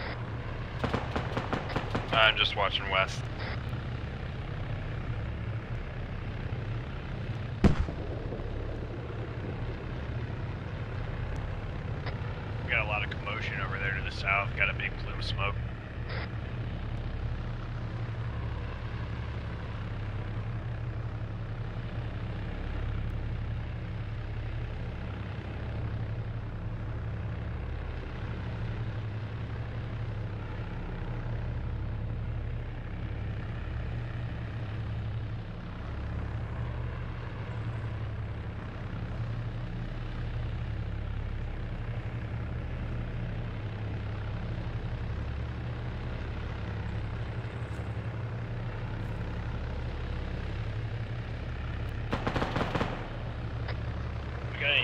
I'm just watching west. We got a lot of commotion over there to the south, got a big plume of smoke.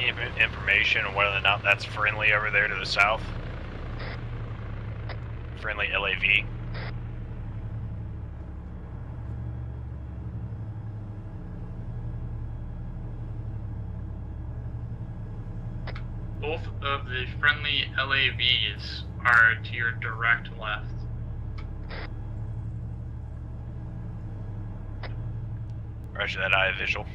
any inf- information on whether or not that's friendly over there to the south? Friendly L A V? Both of the friendly L A Vs are to your direct left. Roger that, I have visual.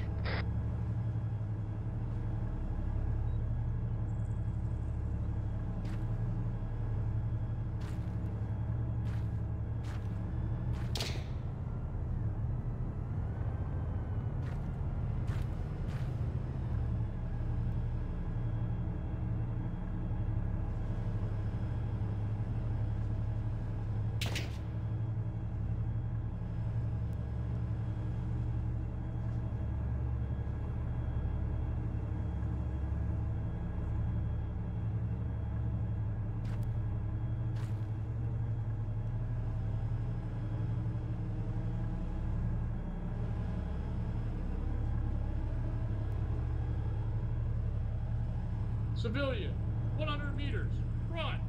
Civilian, one hundred meters, run!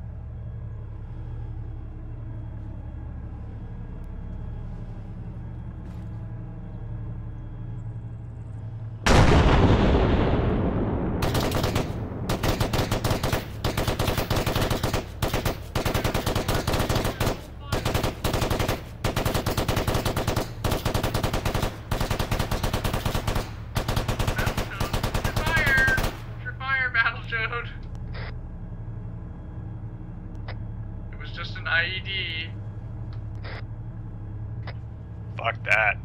It was just an I E D. Fuck that.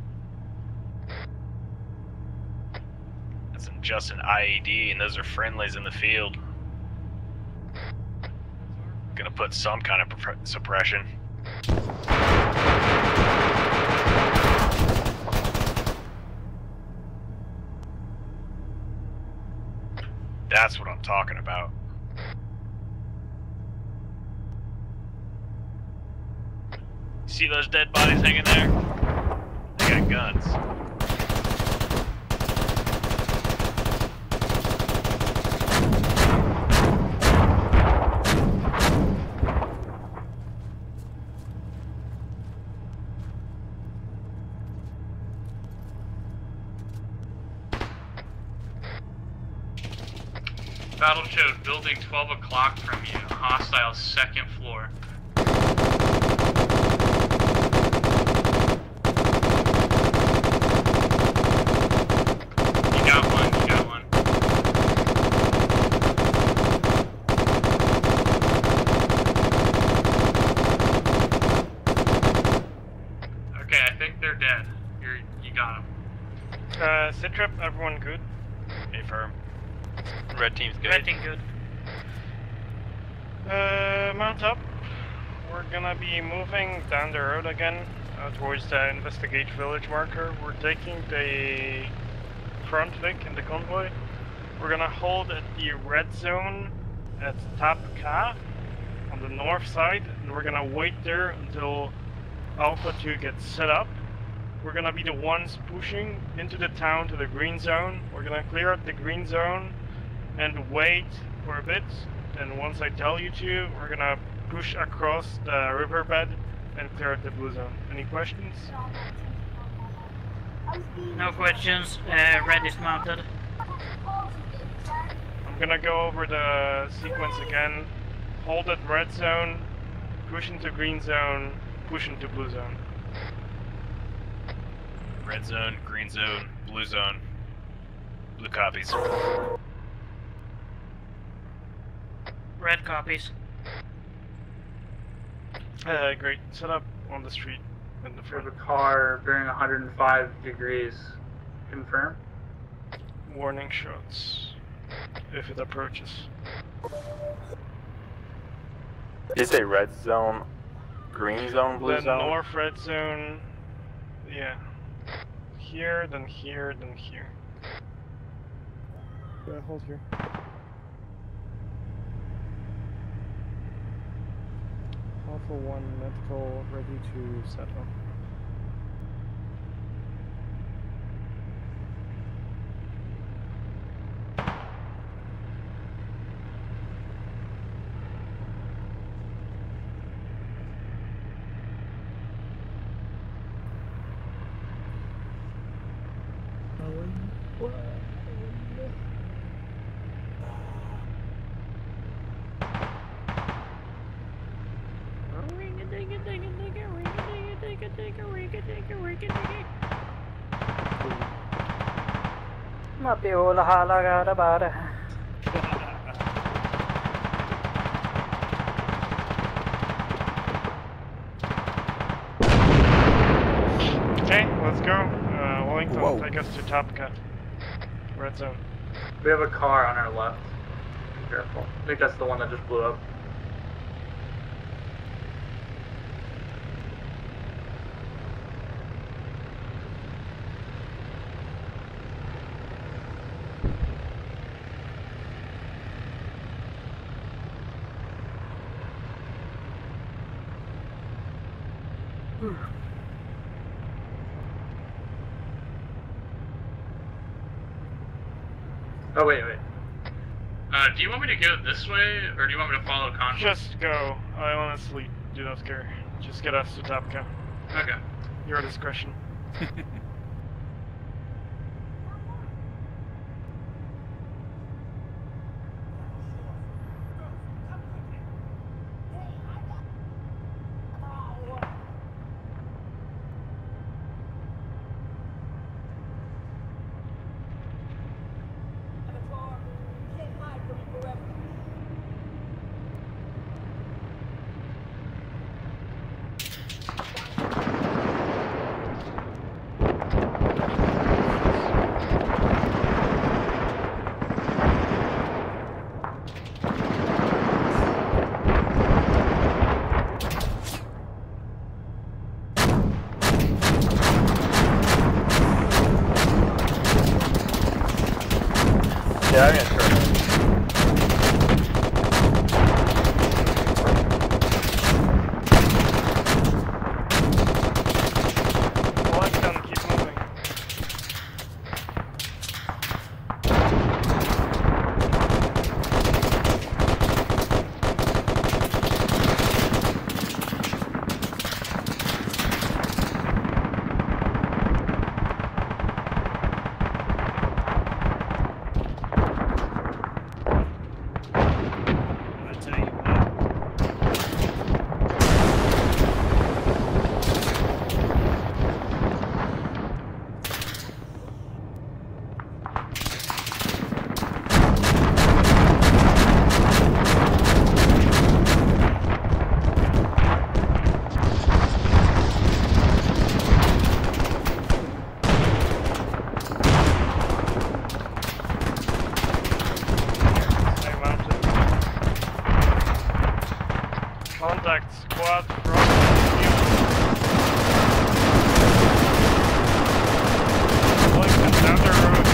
That's just an I E D, and those are friendlies in the field. Gonna put some kind of suppression. That's what I'm talking about. See those dead bodies hanging there? They got guns. Battle Chode, building twelve o'clock from you, hostile second floor. You got one, you got one. Okay, I think they're dead. You're, you got them. Uh, Citrip, everyone good? Affirm. Red team's good. Red team good. Uh, mount up. We're gonna be moving down the road again uh, towards the Investigate Village marker. We're taking the front Vic in the convoy. We're gonna hold at the red zone at Tappeh Ka on the north side, and we're gonna wait there until Alpha two gets set up. We're gonna be the ones pushing into the town to the green zone. We're gonna clear out the green zone and wait for a bit, and once I tell you to, we're gonna push across the riverbed and clear out the blue zone. Any questions? No questions. Uh, red is mounted. I'm gonna go over the sequence again. Hold at red zone, push into green zone, push into blue zone. Red zone, green zone, blue zone. Blue copies. Red copies. Uh, great. Set up on the street in the front. We have a car bearing one hundred five degrees. Confirm. Warning shots if it approaches. Is a red zone, green zone, blue the zone? The north red zone, yeah. Here, then here, then here. Yeah, hold here. Alpha one medical ready to set up. Ma più la la gara bara. Okay, let's go. Uh, Wellington Whoa. will take us to Tappeh Ka. Red zone. We have a car on our left. Be careful. I think that's the one that just blew up. Oh, wait, wait. Uh, do you want me to go this way, or do you want me to follow Convoy? Just go. I honestly do not care. Just get us to Tappeh Ka. Okay. Your discretion. Yeah, I'm gonna turn. Wellington, keep moving. I tell you what. Stay mounted. Contact squad from you. Wellington, down the road.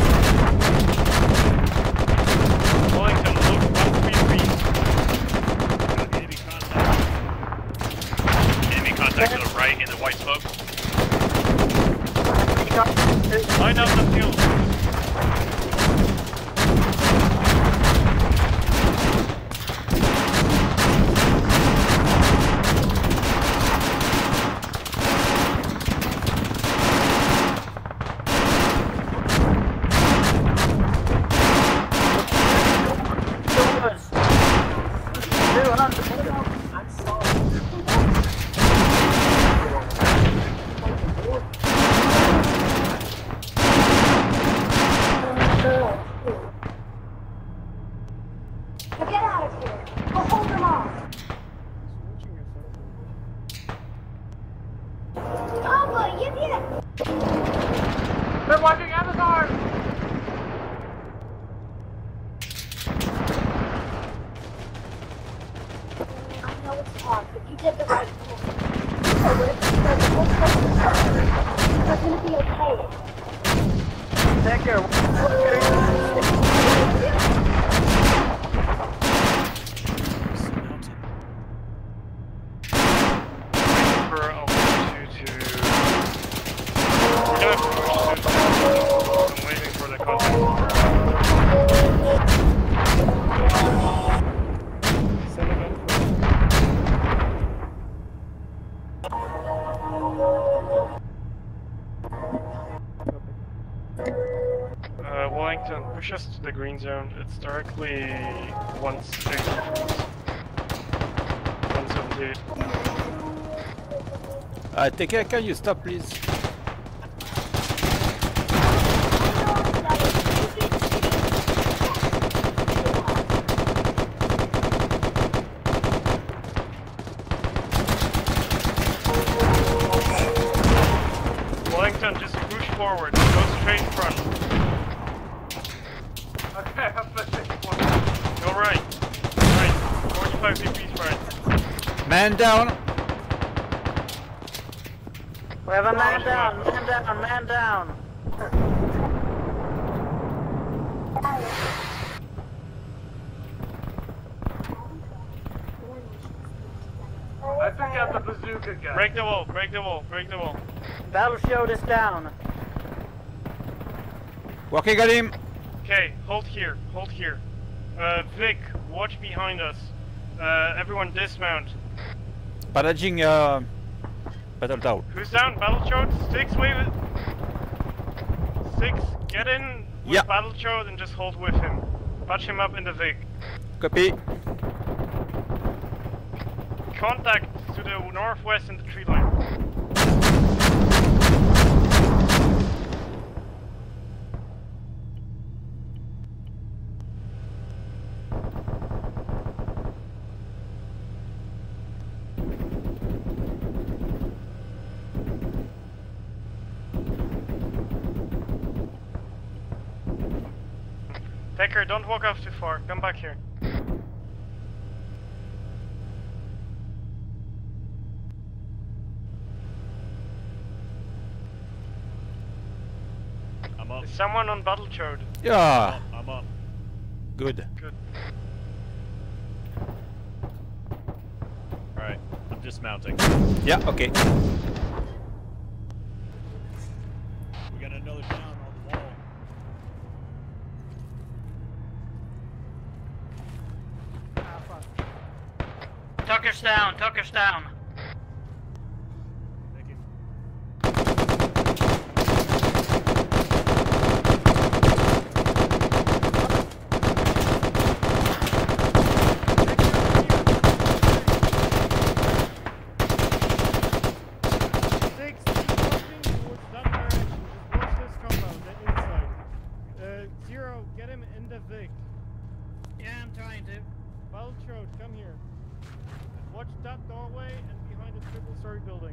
Wellington, look one three feet. Got enemy contact. Enemy contact to the right in the white smoke. Line up the field. Get out of here! I'll hold them off! Papa, yip yip! They're watching Avatar! I know it's hard, but you did the right thing. You know what? There's a whole place to start. You're gonna be okay. Take care. For altitude to... We're gonna push to... I'm waiting for the contact. Send again Uh, Wellington, push us to the green zone. It's directly one sixty. one seventy-eight. Uh, take care, can you stop please? Wellington, just push forward. Go straight front. Okay, I'm pushing. Go right. Right. forty-five degrees right. Man down! We have a man down, man down, man down. I took out the bazooka guy. Break the wall, break the wall, break the wall. Battle shield is down. Working on him! Okay, hold here, hold here. Uh, Vic, watch behind us. Uh, everyone dismount. Barraging uh, battle down. Who's down? Battle Chode? Six, wave it. Six, get in with Yeah. Battle Chode and just hold with him. Patch him up in the Vic. Copy. Contact to the northwest in the tree line. Decker, don't walk off too far. Come back here. I'm up. Is someone on Battle Chode? Yeah. I'm up. Good. Good. Alright, I'm dismounting. Yeah, okay. We got another down on the wall. Tucker's down, Tucker's down. Thank you. Six, keep walking towards that direction. Just watch this compound, the inside. Uh, Zero, get him in the Vic. Yeah, I'm trying to. Battle Chode, come here. Watch that doorway and behind the triple story building.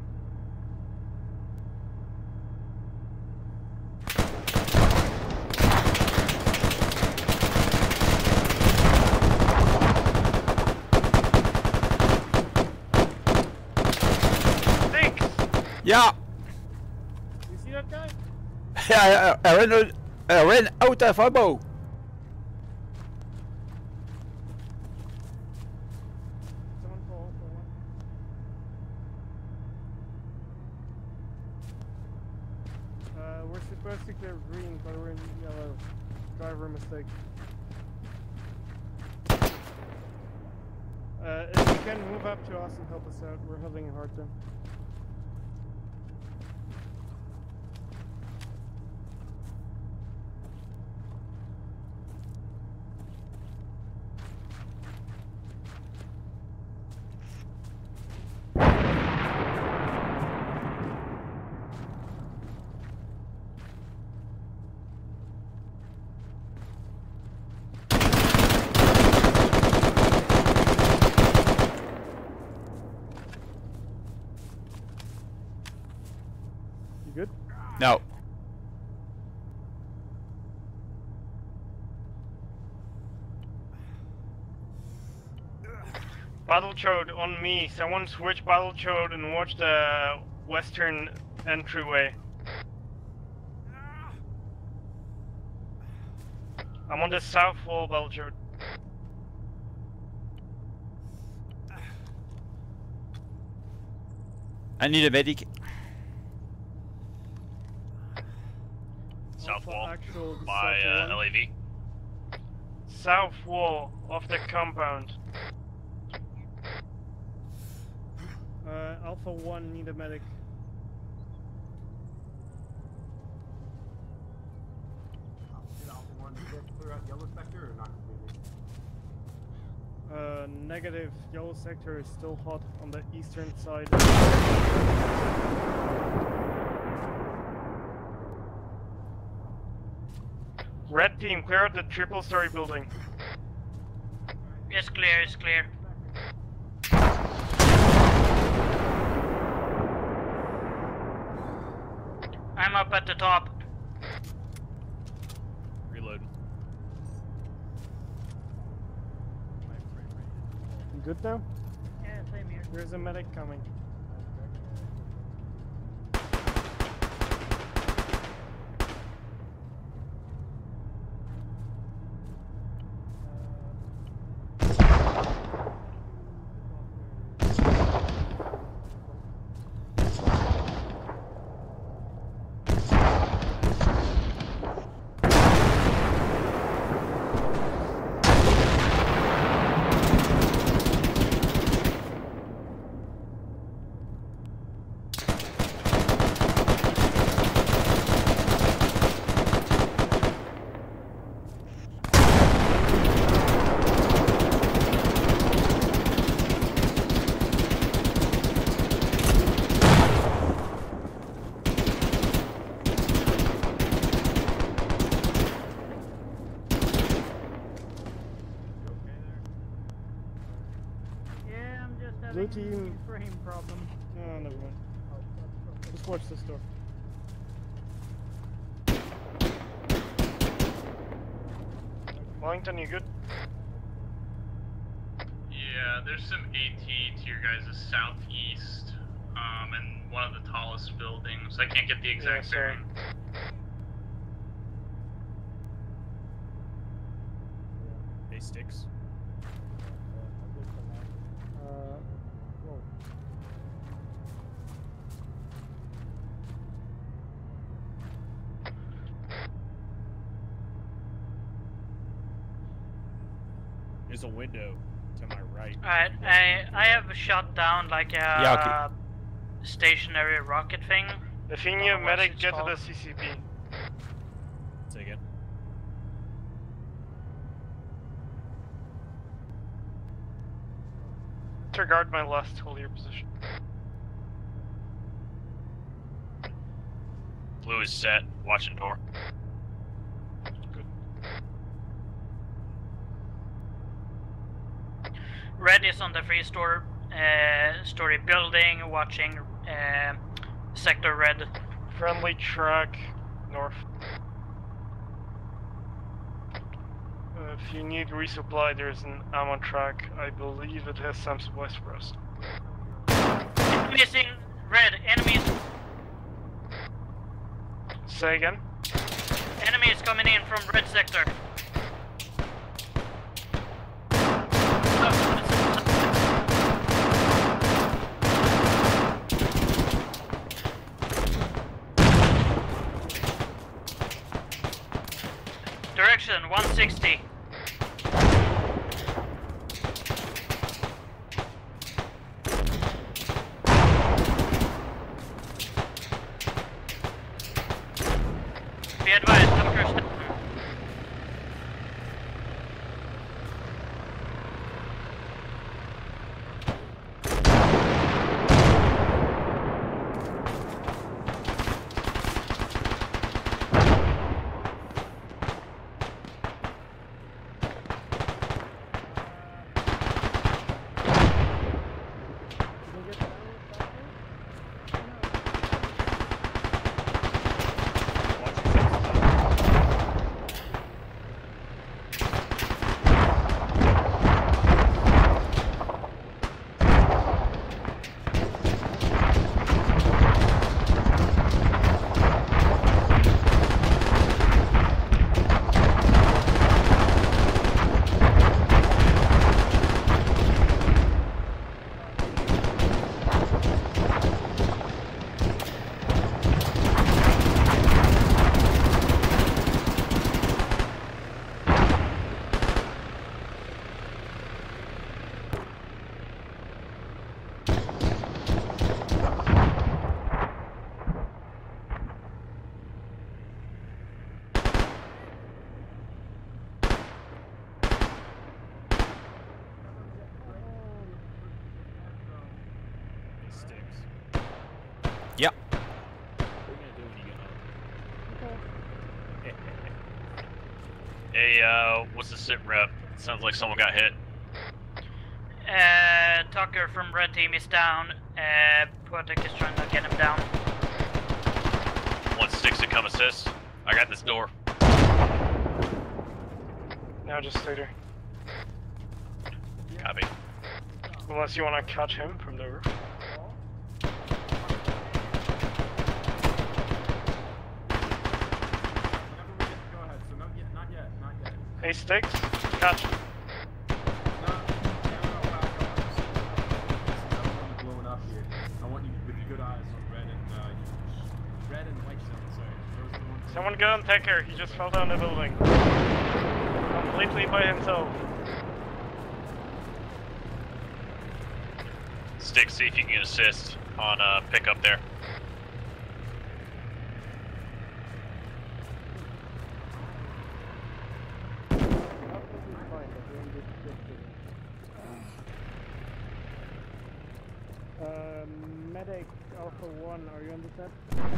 Six! Yeah! You see that guy? Yeah, I, I, ran, out- I ran out of ammo! Someone call for one. Uh, we're supposed to clear green, but we're in yellow. Driver mistake. Uh, if you can move up to us and help us out, we're having a hard time. You good? No. Battle Chode on me. Someone switch Battle Chode and watch the western entryway. I'm on the south wall, Battle Chode. I need a medic. South Alpha wall actual, by Alpha uh, one. L A V. South wall of the compound. Uh, Alpha one, need a medic. Did Alpha one get clear out yellow sector or not completely? Uh, negative. Yellow sector is still hot on the eastern side. Red team, clear out the triple story building. It's clear, it's clear. I'm up at the top. Reload. You good now? Yeah, same here. There's a medic coming. Blue team. Frame problem. Oh, never mind. Just watch this door. Wellington, you good? Yeah, there's some AT to your guys' southeast, um, and one of the tallest buildings. I can't get the exact Yeah, bearing. Hey, sticks. Uh, whoa. There's a window to my right. Alright, I I have shot down like a Yeah, okay. stationary rocket thing. Athenia, medic, get to the C C P. Say again. Disregard my last, hold your position. Blue is set, watching door. Red is on the three store uh, story building, watching uh, sector red. Friendly track north. Uh, if you need resupply, there's an ammo track. I believe it has some supplies for us. Missing red enemies. Say again. Enemies coming in from red sector. Direction one sixty. Be advised, doctors. Hey, uh, what's the sit rep? Sounds like someone got hit. Uh, Tucker from Red Team is down. Uh, Protect is trying to get him down. One six to come assist. I got this door. Now just stay there. Copy. Unless you want to catch him from the roof. Hey, Sticks, catch. Blowing up here. I want you with your good eyes on red and uh, red and white zone. Sorry. Those are the ones- Someone go and take care. He just fell down the building. Completely by himself. Stick, see if you can assist on uh, pickup there. Uh, medic Alpha one, are you on the set?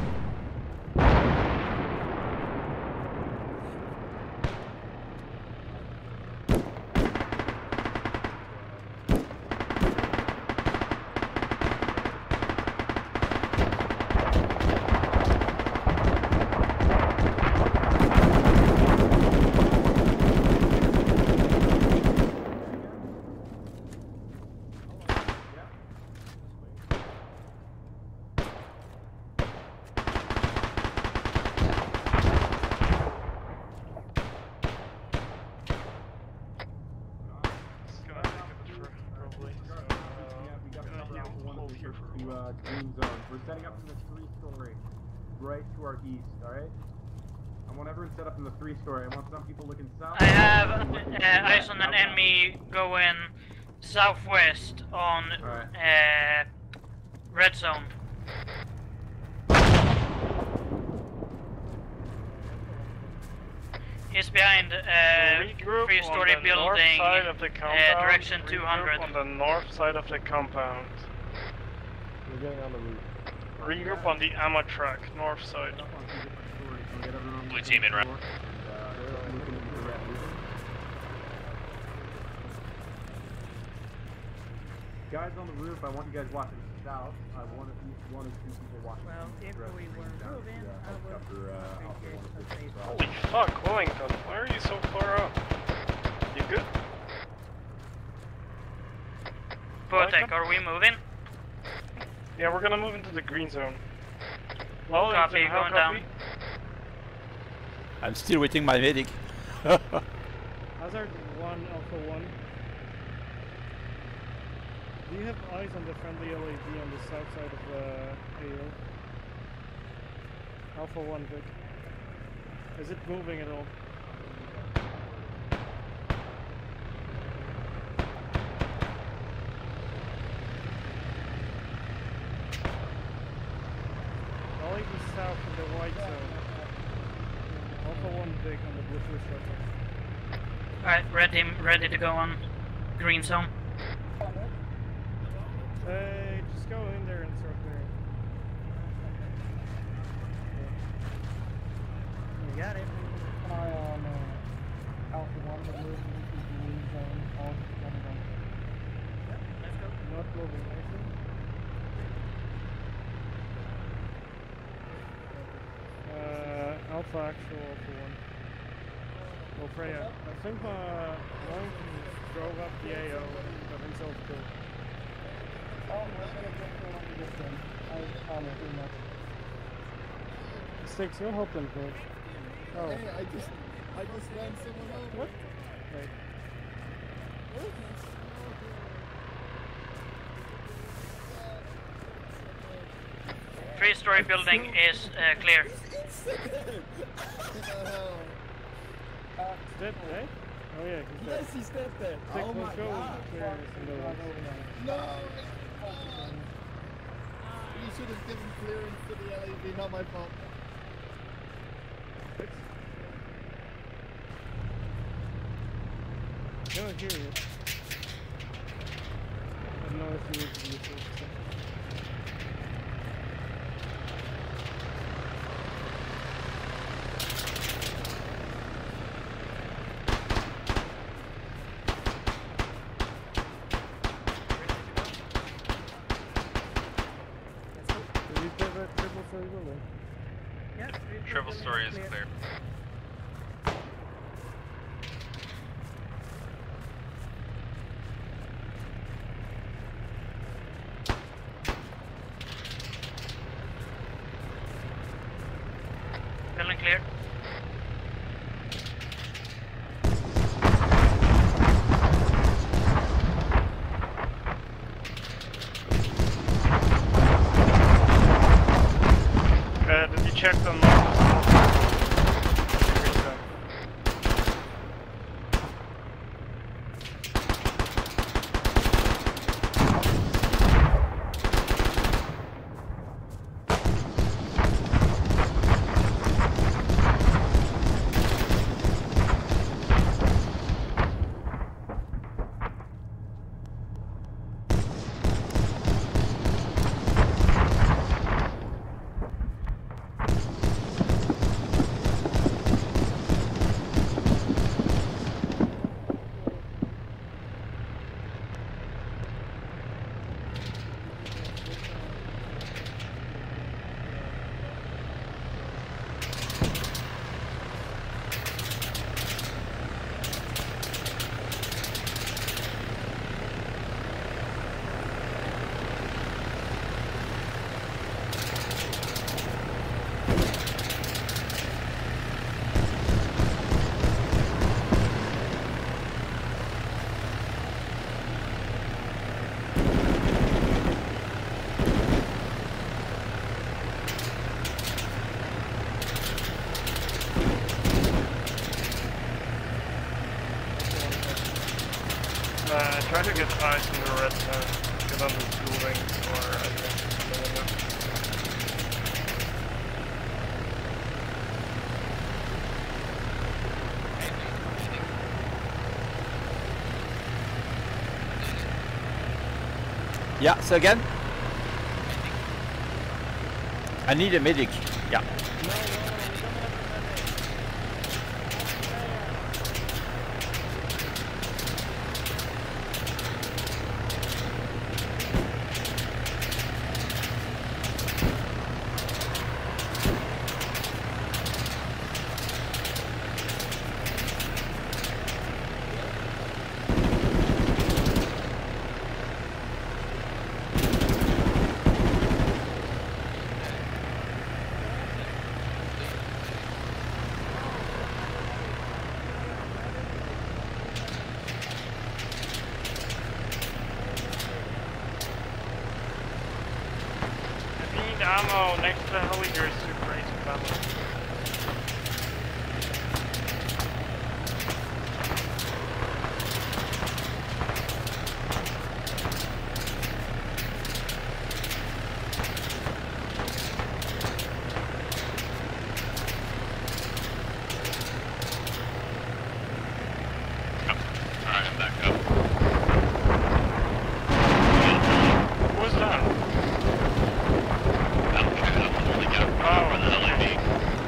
To uh, green zone. We're setting up in the three-story, right to our east. All right. I want everyone set up in the three-story. I want some people looking south. I have uh, eyes on an enemy going southwest on uh, red zone. He's behind uh, three-story building, uh, direction two hundred. On the north side of the compound. We're getting on the roof. Regroup on the ARMA track, north side. Blue team in right. Guys on the roof, I want you guys watching south. I want at least one or two people watching. Well, if we were moving, I would appreciate the Holy fuck, Wellington, why are you so far up? You good? Protect, are we moving? Yeah, we're gonna move into the green zone. Well, copy, how going copy? down. I'm still waiting my medic. Hazard one, Alpha one. Do you have eyes on the friendly L A V on the south side of the A O? Alpha one, Vic. Is it moving at all? L A V south of the white zone. Alpha one, Vic on the blue first structure. Alright, red team ready to go on green zone. Hey, just go in there and start clearing. You got it. Eye on uh, Alpha one, but moving into the green zone. All coming on. Yep, let's go. Not moving, I think. Uh, Alpha actual, Alpha one. Well, Freya, I think uh, Wellington drove up the A O and got himself killed. Oh, we're gonna get along this one. I armor too much. Sticks, you'll help them, coach. Oh. Hey, I just, I just ran someone over. What? Wait. Three-story building is uh, clear. Uh, dead, right? Oh yeah, he's dead. Yes, he's dead there. Six, Oh my let's go. God. Clear this and go. No! You should have given clearance to the L A V, not my fault. I don't hear you. I don't know if you need to use it. First story is clear. Building clear. Uh, did you check the Uh, try to get eyes in the red zone, get on the schooling or I Yeah, so again? I need a medic. Yeah. ammo next to the heli, you're super easy family. Alright, I'm back up. What's that? I don't care, I'm the only guy for the L A V.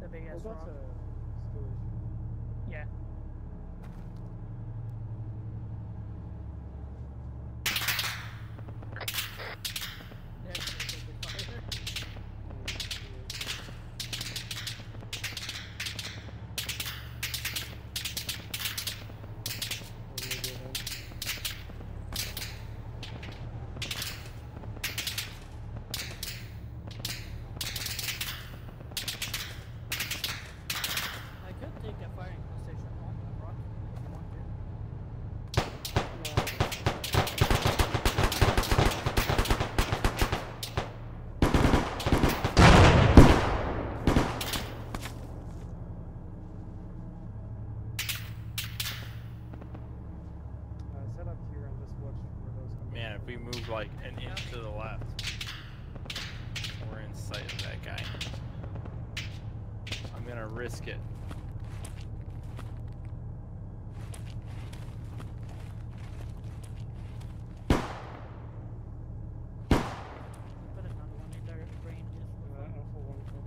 big ass Well, that's rock. a still issue. Yeah. I could take a firing position on that rock if you want to. Uh, set up here and just watch where those come. Man, if we move like an inch to the left, we're in sight of that guy. I'm gonna risk it. Put another one in their range just for Uh, fun. Alpha one call.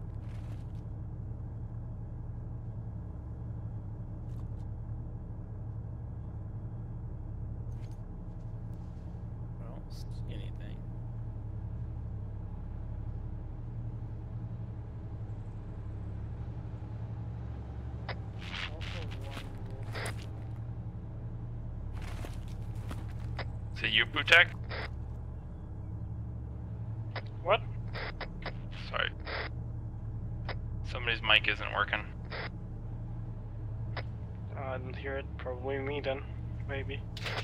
I don't see anything. Is it you, Butek? What? Sorry. Somebody's mic isn't working. I didn't hear it. Probably me then. Maybe.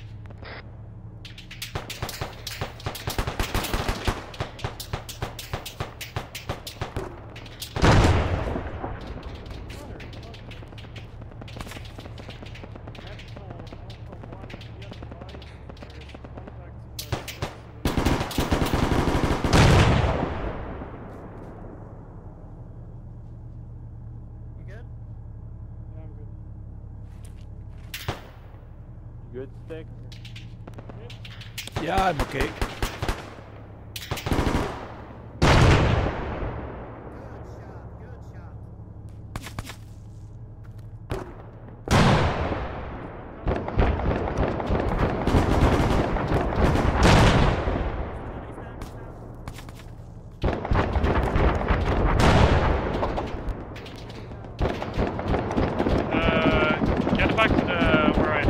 You good? Yeah, I'm good. Good stick? Yeah, I'm okay. Uh, get back to the where I.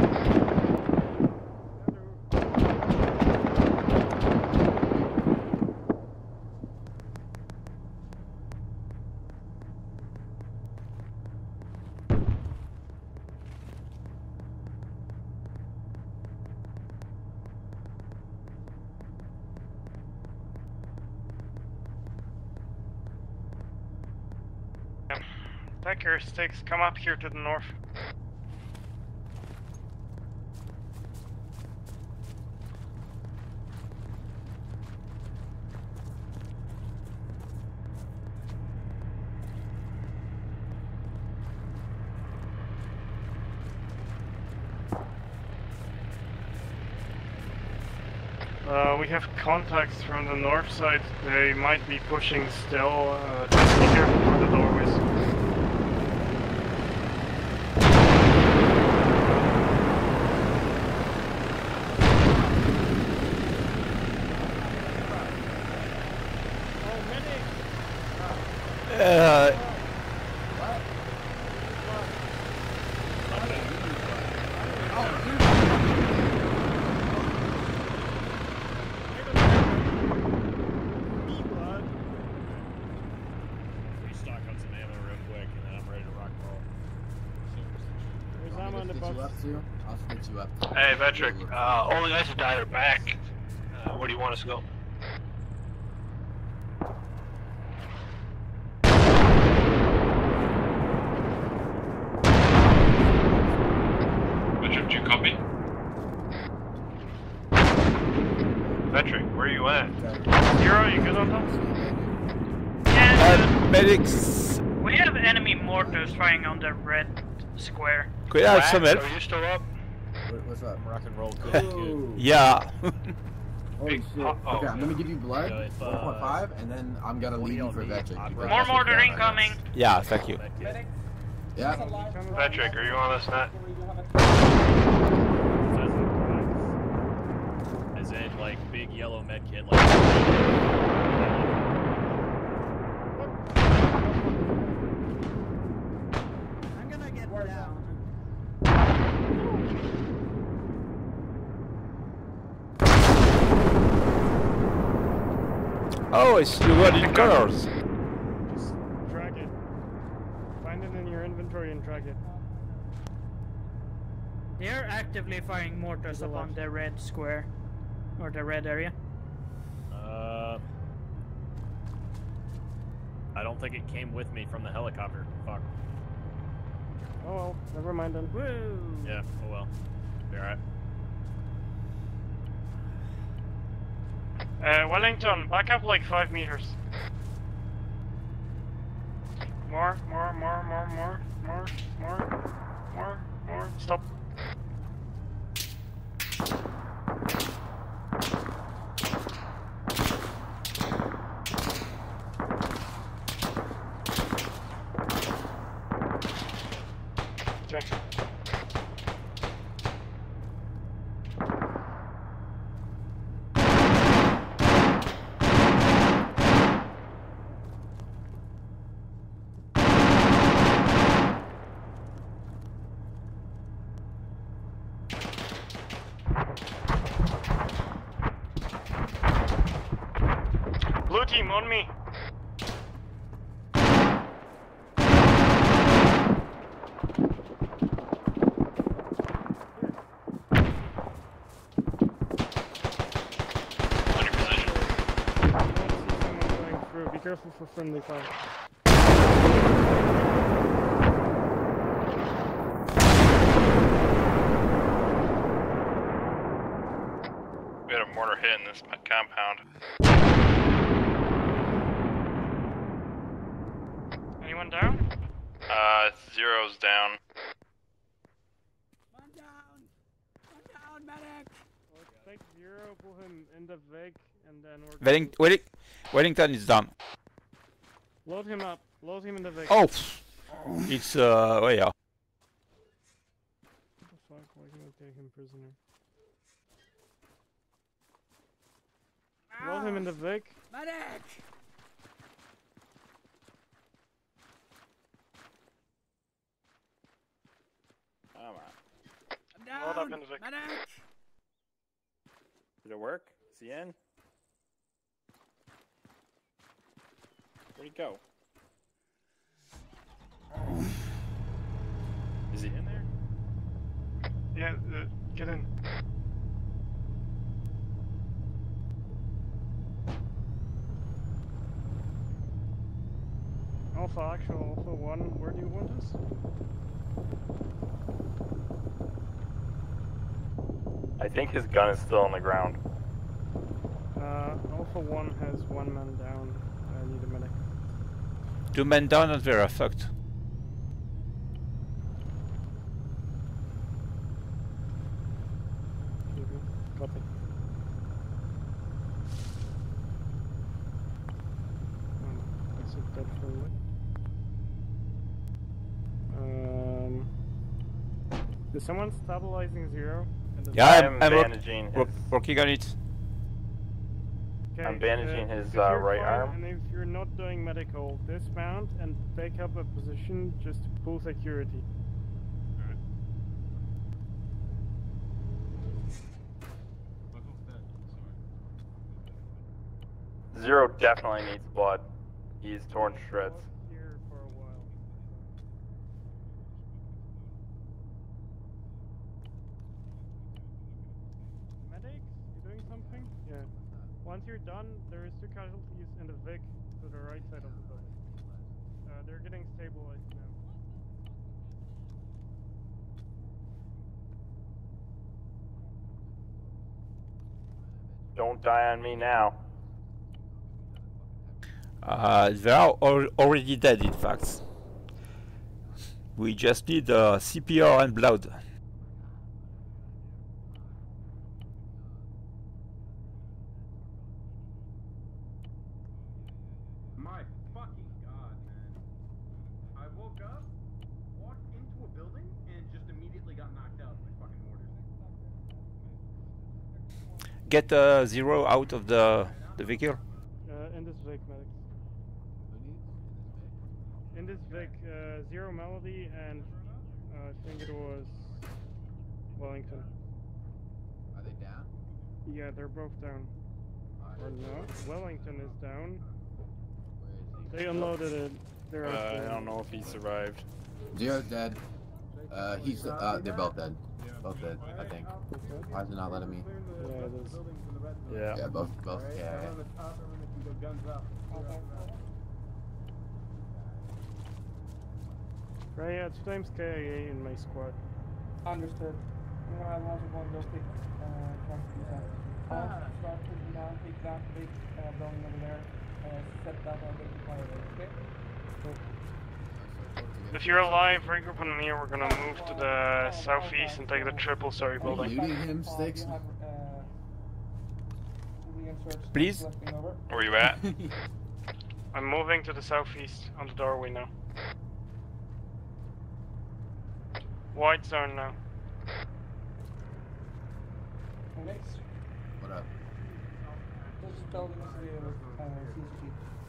Take your sticks, come up here to the north. Uh, we have contacts from the north side. They might be pushing still. Uh, just be careful for the doorways. Uh, Restock on some ammo real quick, and then I'm ready to rock and roll. There's Want ammo me in to the split you box. up too? I'll split you up. Hey, Vetric, uh, all the guys who died are back. Uh, where do you want us to go? Vetric, do you copy? Vetric, where are you at? Zero, you good on top? Yeah, uh, medics. we have enemy mortars firing on the red square. Could I have some help? Are you still up? What, what's up? Rock and roll Ooh. Yeah. Holy Big shit. po- oh, Okay, I'm yeah. gonna give you blood, So if, one point five, uh, and then I'm gonna leave you for Vetric. because More that's mortar the incoming. Yeah, thank you. Yeah. Patrick, are you on this net? As in, like, big yellow med kit, like. I'm gonna get down. Oh, it's you got in colors. Just drag it. Find it in your inventory and drag it. They're actively firing mortars upon the red square. Or the red area. Uh, I don't think it came with me from the helicopter. Fuck. Oh well, never mind then. Woo! Yeah, oh well. Be alright. Uh, Wellington, back up like five meters. More, more, more, more, more, more, more, more, more. Stop. Okay. Blue team on me. Be careful for friendly fire. We had a mortar hit in this compound. Anyone down? Uh, zero's down. I'm down! I'm down, medic! Let's take zero, pull him in the Vig, and then we're Welling Welling Wellington is done. Load him up. Load him in the Vig. Oh, it's uh, oh yeah. What the fuck? Why can I take him prisoner? Load him in the Vig. Medic! Come on. I'm down! Load up in the Vig. Medic! Did it work? Is he in? Where'd he go? Is he in there? Yeah, uh, get in. Alpha actual, Alpha one, where do you want us? I think his gun is still on the ground. Uh, Alpha one has one man down. I need a medic. Two men down and they're fucked. Copy. Um, exit that friendly. Um, is someone stabilizing zero? Yeah, I'm, I'm bandaging work, his... working on it. Okay, I'm bandaging uh, his if uh, you're right fine, arm. And if you're not doing medical, dismount and take up a position just to pull security. Zero definitely needs blood. He's torn to shreds. Here for a while. Medics, you doing something? Yeah. Once you're done, there is two casualties in the Vic to the right side of the building. Uh, they're getting stabilized now. Don't die on me now. Uh, they are al already dead, in fact. We just need uh, C P R and blood. fucking god, man. I woke up, walked into a building, and just immediately got knocked out by fucking mortars. Get uh, zero out of the the vehicle. Uh, in this Vic, medics. In this Vic, uh, zero Melody and uh, I think it was Wellington. Are they down? Yeah, they're both down. Or no, Wellington is down. They unloaded it. They're Uh, I don't know if he survived. Zero's dead. Uh, he's uh, they're both dead. Both dead, I think. Why is it not letting me? Yeah, it is. Yeah. Yeah, both, both. Yeah. yeah. Right, yeah, it's Flames K I A in my squad. Understood. I'm gonna also go and go pick uh, trying to do that. Uh, start pushing down, pick that big uh, building over there, uh, set down a big fire there, okay? Cool. If you're alive, regroup on me. We're gonna move to the southeast and take the triple story building. You need him, Sticks? Please? Where you at? I'm moving to the southeast on the doorway now. White zone now. Next. What up? This building is the uh, C C T.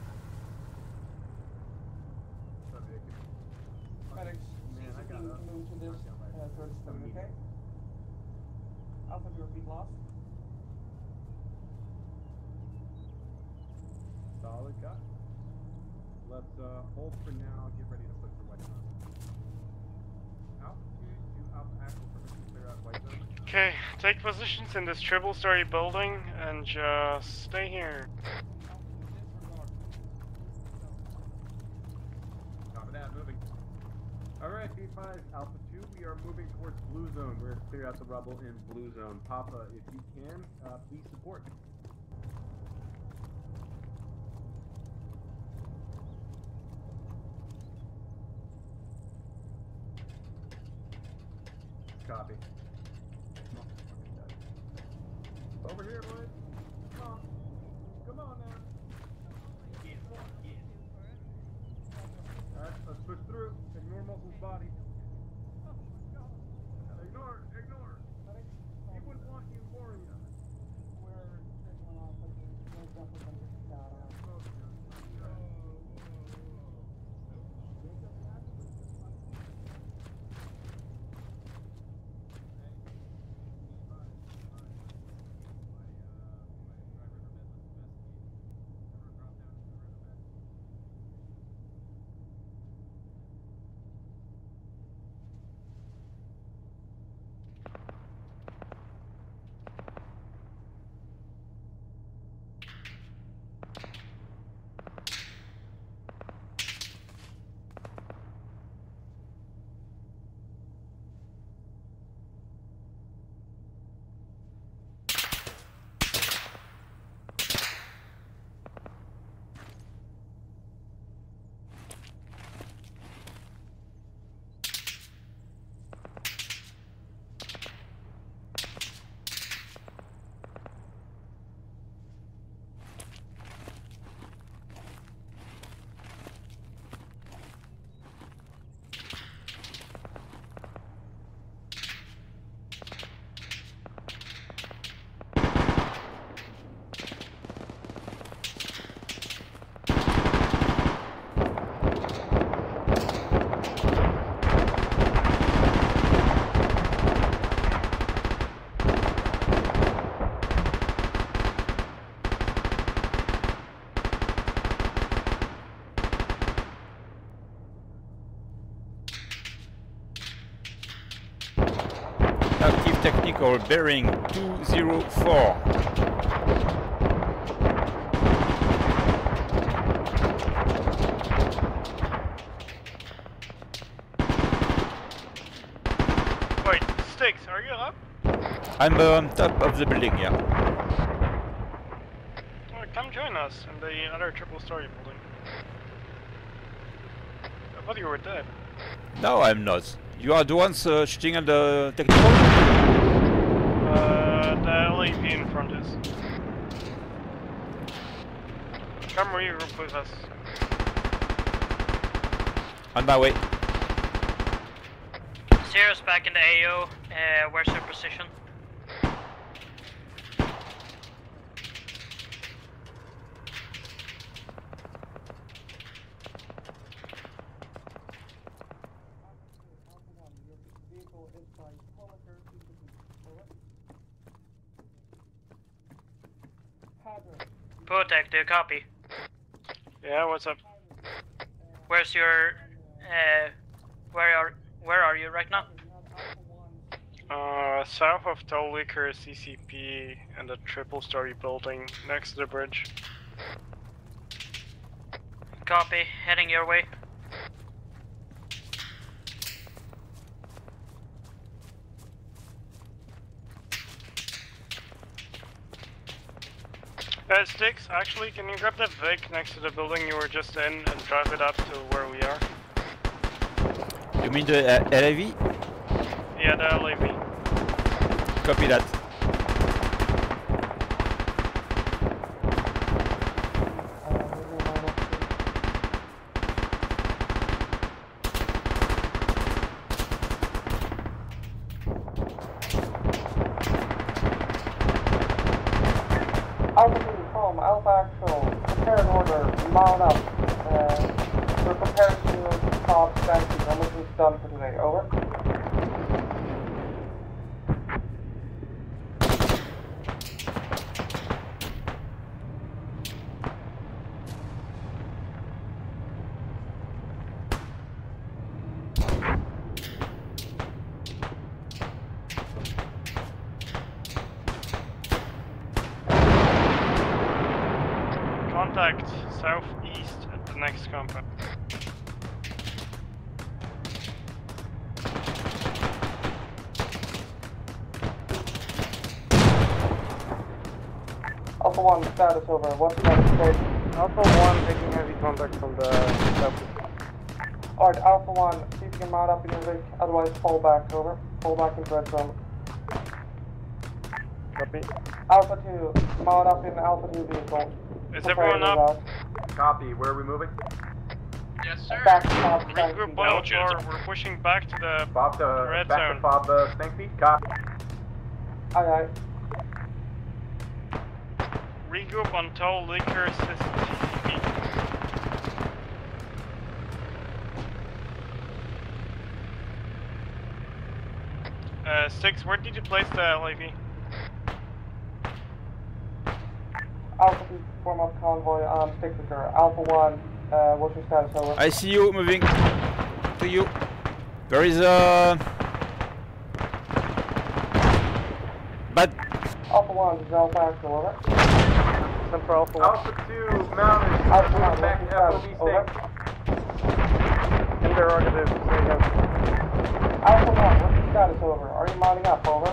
Medics, C C T can move to this uh, towards them, okay? Alpha to repeat lost. Solid cut. Let's uh, hold for now, get ready to push the white zone. Altitude to Alpha Actual permission to clear out white zone. Okay, take positions in this triple story building and just stay here. Copy that, moving. Alright, B five, Alpha two, we are moving towards blue zone. We're going to clear out the rubble in blue zone. Papa, if you can, uh, please support. Copy. Over here, boys. Come on. Come on now. Alright, let's push through. Ignore Muscle's body. Ignore, ignore. He wouldn't want you for you. Technical bearing two zero four. Wait, Sticks, are you up? I'm uh, on top of the building, yeah. Alright, come join us in the other triple story building. I thought you were dead. No, I'm not. You are the ones uh, shooting at the technical? Uh, the L A V in front is. Come regroup with us. On my way. Zero's back in the A O. Uh, where's your position? Protect, do you copy? Yeah, what's up? Where's your, uh, where are, where are you right now? Uh, south of Toll Liquor C C P and the triple story building next to the bridge. Copy, heading your way. Uh, Sticks, actually, can you grab that Vic next to the building you were just in and drive it up to where we are? You mean the uh, L A V? Yeah, the L A V. Copy that. Alpha two, home, Alpha actual, prepare an order, mount up. Uh, we're prepared to stop standing. Our mission's done for today, over. Contact southeast at the next compound. Alpha one, status over. What's the status state? Alpha one taking heavy contact from the south. Alright, Alpha one, see if you can mount up in your rig, otherwise fall back, over. Fall back in red zone. Copy. Alpha two, mount up in Alpha two vehicle. Is Prepare everyone to up? Copy. Where are we moving? Yes, sir. Back to top Regroup on floor, we're pushing back to the Fob to red back zone. to fob uh, snake feet. Copy. Aye aye. Regroup on Toll Liquor C C P. Uh, Six, where did you place the L A V? Alpha two, form up convoy on signature. Alpha one, uh, what's your status, over? I see you moving to you. There is a bad. Alpha one, is Alpha actual, over. Central Alpha one. Alpha two, mounted. Alpha one, back what's to your F O status, B over. state. Interrogative, say again. Alpha one, what's your status, over? Are you mounting up, over?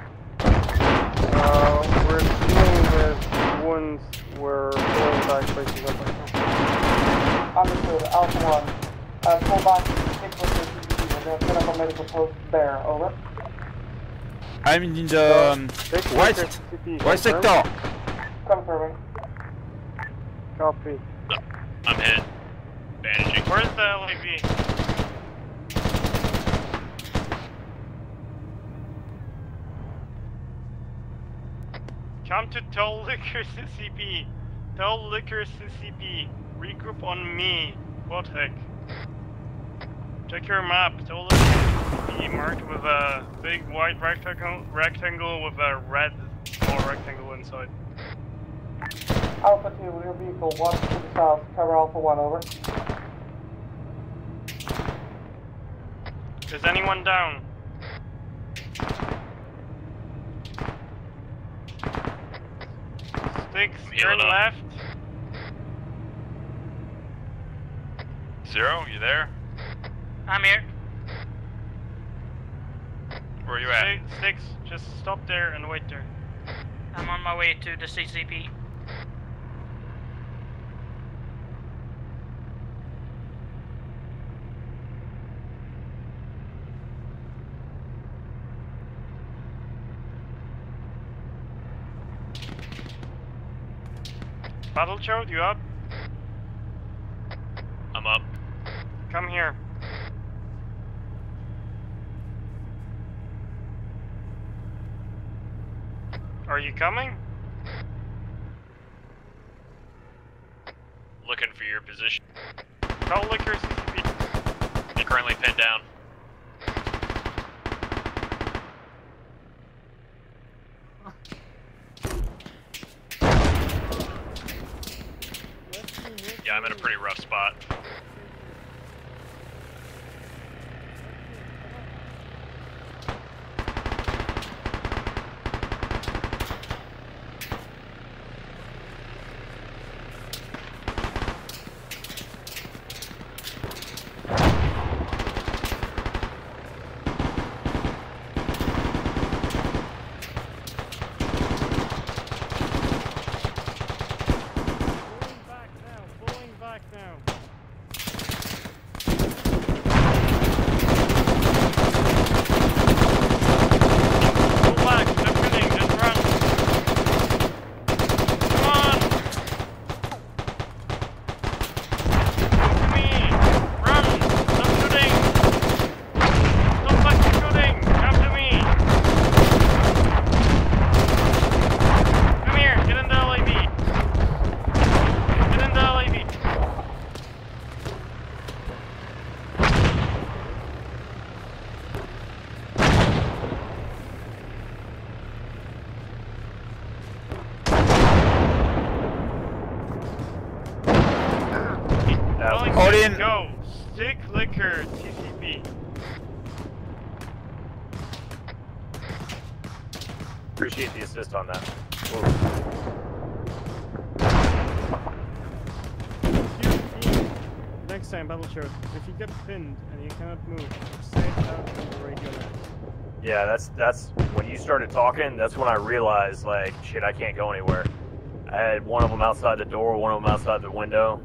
Uh, we're dealing with wounds. We're pulling back places up right now. Understood, Alpha one. Uh, pull back to six with the C C P. We're gonna set up a medical post there, over. I'm in the um, west, west sector. Confirming. Copy. I'm hit. Bandaging. Where's the L A V? Come to Toll Liquor C C P. Toll Liquor C C P. Regroup on me. What heck? Check your map. Toll Liquor C C P marked with a big white rectangle, rectangle with a red small rectangle inside. Alpha two, rear vehicle, watch to the south. Cover Alpha one, over. Is anyone down? Sticks, turn up. left. Zero, you there? I'm here. Where are you at? Six, six, just stop there and wait there. I'm on my way to the C C P. Battle Chode, you up? I'm up. Come here. Are you coming? Looking for your position. Call liquor C C P. You're currently pinned down. Yeah, I'm in a pretty rough spot. Wellington, go! Stick liquor T C P. Appreciate the assist on that. Whoa. Next time, battle shirt. If you get pinned and you cannot move, say it out on the radio net. Yeah, that's that's when you started talking. That's when I realized, like, shit, I can't go anywhere. I had one of them outside the door, one of them outside the window.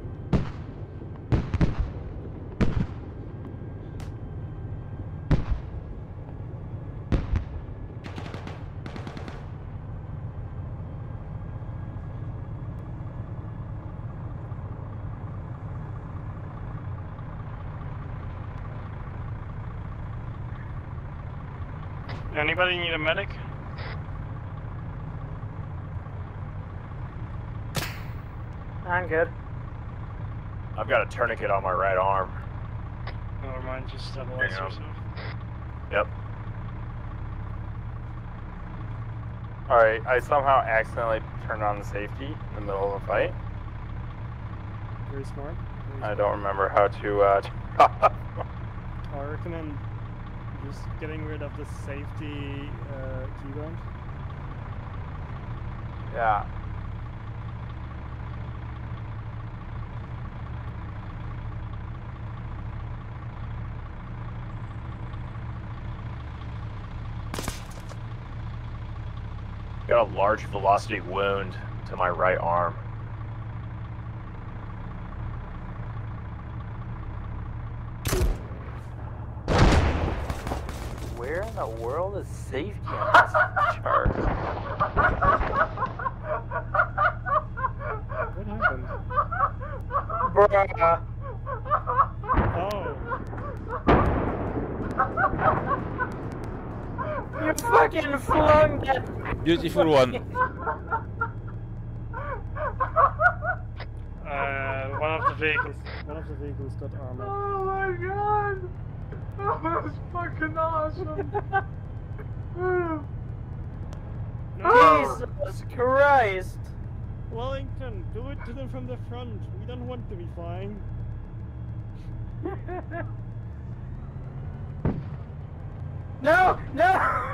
Anybody need a medic? I'm good. I've got a tourniquet on my right arm. Never mind, just stabilize yourself. Yep. Alright, I somehow accidentally turned on the safety in the middle of the fight. Very smart. Very I smart. don't remember how to uh, turn it off. I recommend just getting rid of the safety uh, keyband. Yeah. Got a large velocity wound to my right arm. Where in the world is safety on this chart? What happened? Bruh. Oh. You fucking flung that. Beautiful one. Uh, one of the vehicles. One of the vehicles got armor. Oh my god! Oh, that was fucking awesome! Jesus Christ! Wellington, do it to them from the front. We don't want to be flying. No! No!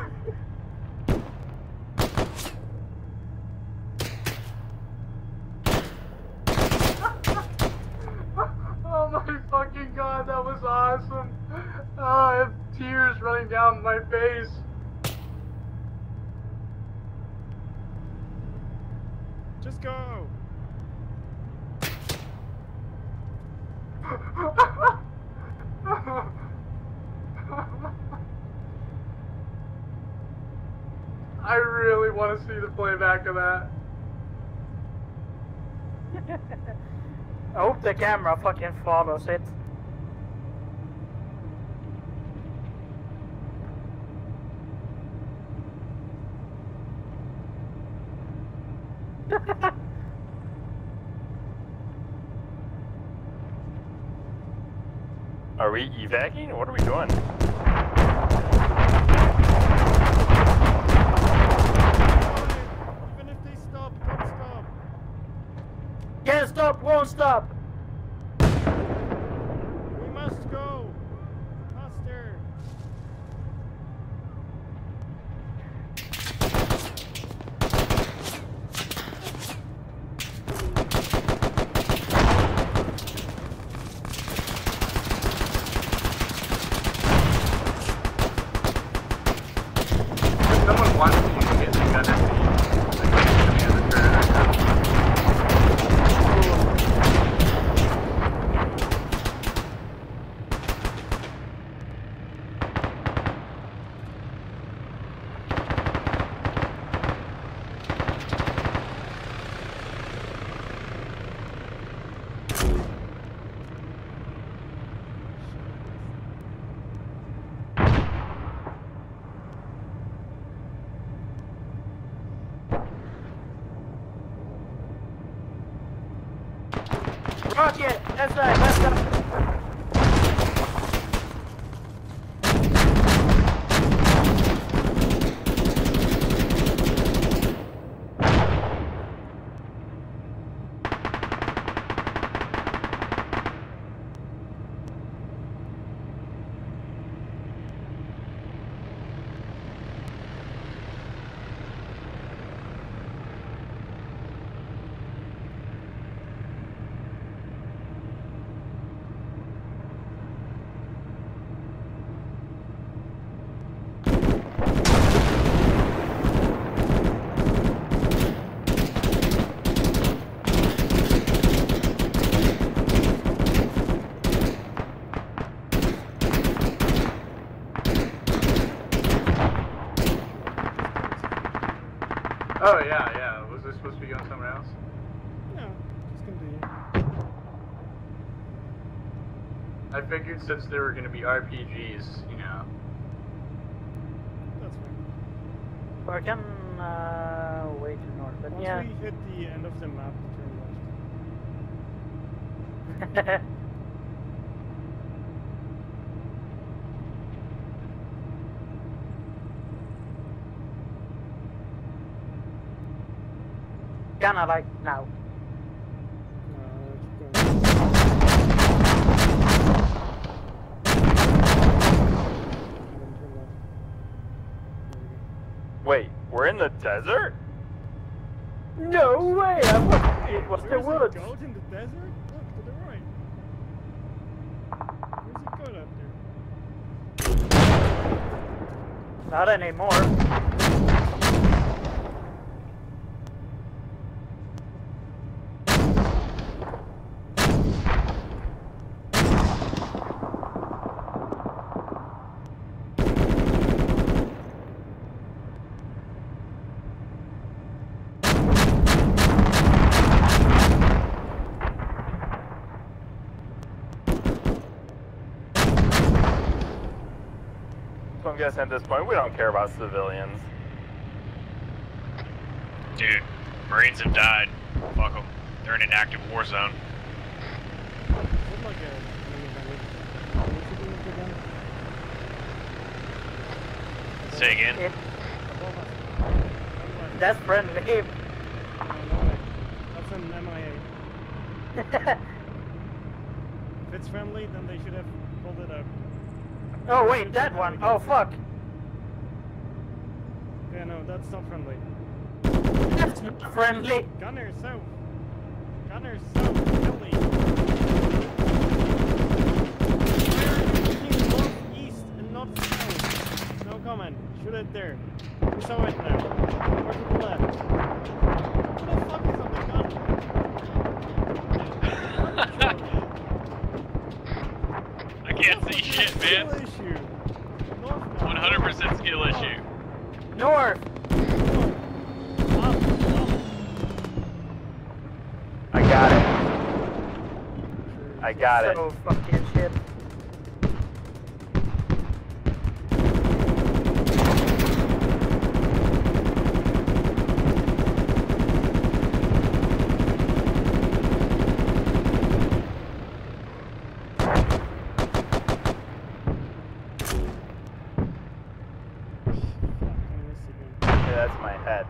Oh my fucking god, that was awesome! Oh, I have tears running down my face. Just go! I really want to see the playback of that. I hope the camera fucking follows it. Are we evacing? What are we doing? Even if they stop, don't stop. Can't stop, won't stop. We must go. Faster. Someone wants to get the gun at me. Like, coming on the turret right now. Rocket! That's right, let's go! Oh yeah, yeah. Was this supposed to be going somewhere else? No, just continue. I figured since there were going to be R P Gs, you know. That's fine. We're coming uh, way to north, but Once yeah. we hit the end of the map, turn left. Kinda like now. Wait, we're in the desert? No way! I was, it was the Where's woods. it goat in the desert? Look to the right. Where's it goat up there? Not anymore. So I'm guessing at this point we don't care about civilians. Dude, Marines have died. Fuck them. They're in an active war zone. Like a mini heli. What's it doing again? Say again? It, that's friendly. Oh, no way. That's an M I A. If it's friendly, then they should have pulled it out. Oh wait, that one. Oh fuck. Yeah, no, that's not friendly. That's not friendly. Gunner south. Gunner south. Heli. We're north east and not south. No comment. Shoot it there. We saw it now. Or to the left. What the fuck is on the gun? I can't see shit, man. one hundred percent skill issue. North. I got it. I got it. So fucking shit. that's my head.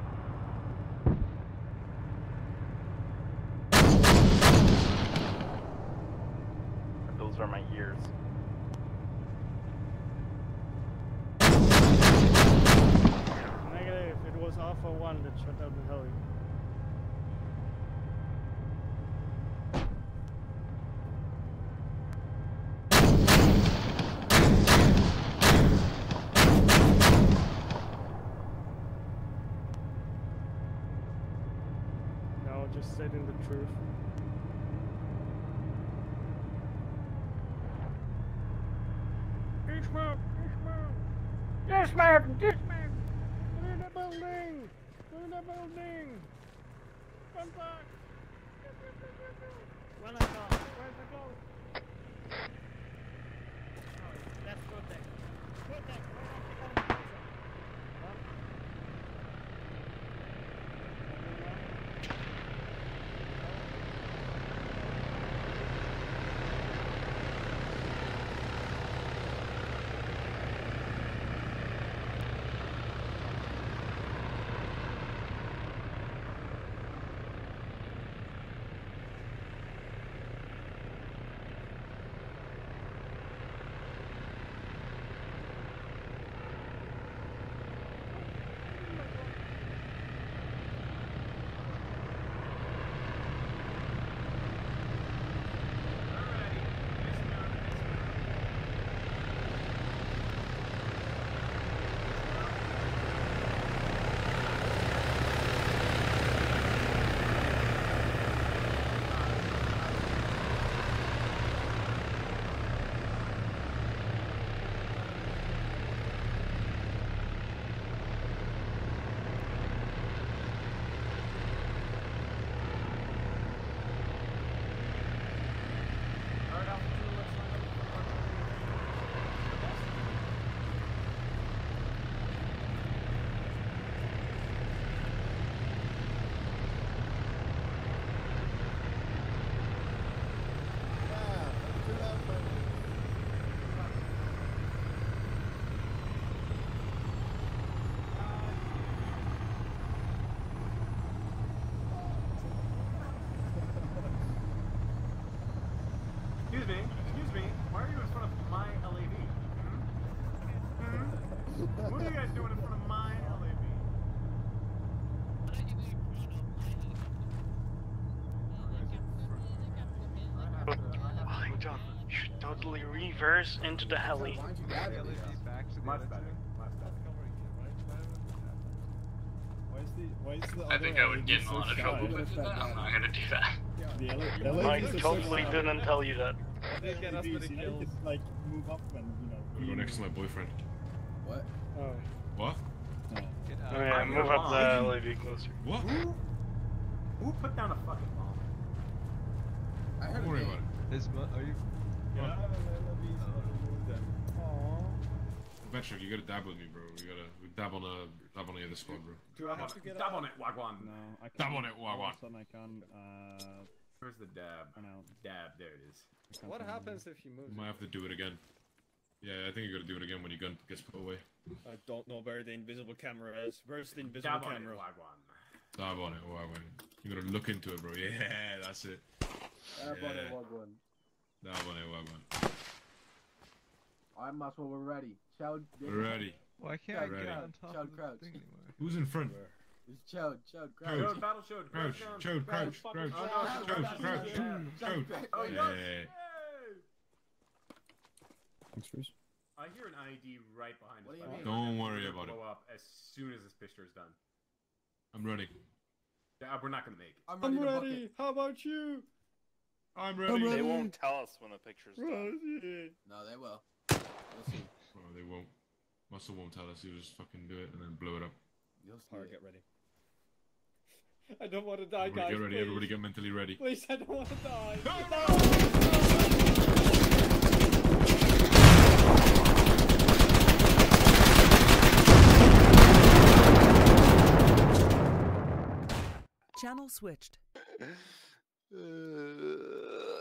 Those are my ears. Negative, it was Alpha one that shut down the heli. No, just stating the truth. Dismount! Dismount! Dismount! Dismount! Go to the building! Go to the building! Come back! Where's the go? Where's the go? Oh, that's protect. Protect! Where are the guns? Excuse me, excuse me, why are you in front of my L A V? Hmm? Hmm? What are you guys doing in front of my L A V? Oh, John, you should totally reverse into the heli. Much better, much better. Why is the I think I would get in a lot of trouble with that. I'm not gonna do that. I totally didn't tell you that. Like move up when you know. I'm gonna go next to my boyfriend. What? Oh. What? Oh yeah, move up the L A V closer. What? Who? Who put down a fucking bomb? I heard Don't worry about it. Is are you? Yeah, move them. Aww. Venture, you gotta dab with me, bro. We gotta we dab on a dab on the other squad, bro. Do I have to get Dab out? on it, Wagwan. No, I can't. Dab on it, Wagwan. All of a sudden I can. Uh, Where's the dab? I know. Dab, there it is. What happens if you move? You might have to do it again. Yeah, I think you gotta do it again when your gun gets put away. I don't know where the invisible camera is. Where's the invisible Dab on camera? it, Wagwan. Dab on it, Wagwan. You gotta look into it, bro. Yeah, that's it. Dab on it, Yeah. Wagwan. Dab on it, Wagwan. Alright, Muscle, we're ready. Chowd. We're ready. Why can't I I get get on on top Chowd, of the crouch. thing anymore? Who's in front? It's Chowd, Chowd, crouch. Crouch. Chode, battle Chode, Crouch, down. Chode, crouch, Battle, crouch, oh, no, crouch, crouch, yeah. crouch. Oh, Yeah. yes. Thanks, Bruce. I hear an I D right behind What us. do you mean? Don't worry We're about gonna it. blow up as soon as this picture is done. I'm ready. Yeah, we're not gonna make it. I'm ready. to book it. How about you? I'm ready. They won't tell us when the picture's done. No, they will. We'll see. Oh, they won't. Muscle won't tell us. He'll just fucking do it and then blow it up. You'll see. Power, it. get ready. I don't want to die, Everybody guys. get ready. Please. Everybody get mentally ready. Please, I don't want to die. Channel switched. Uh...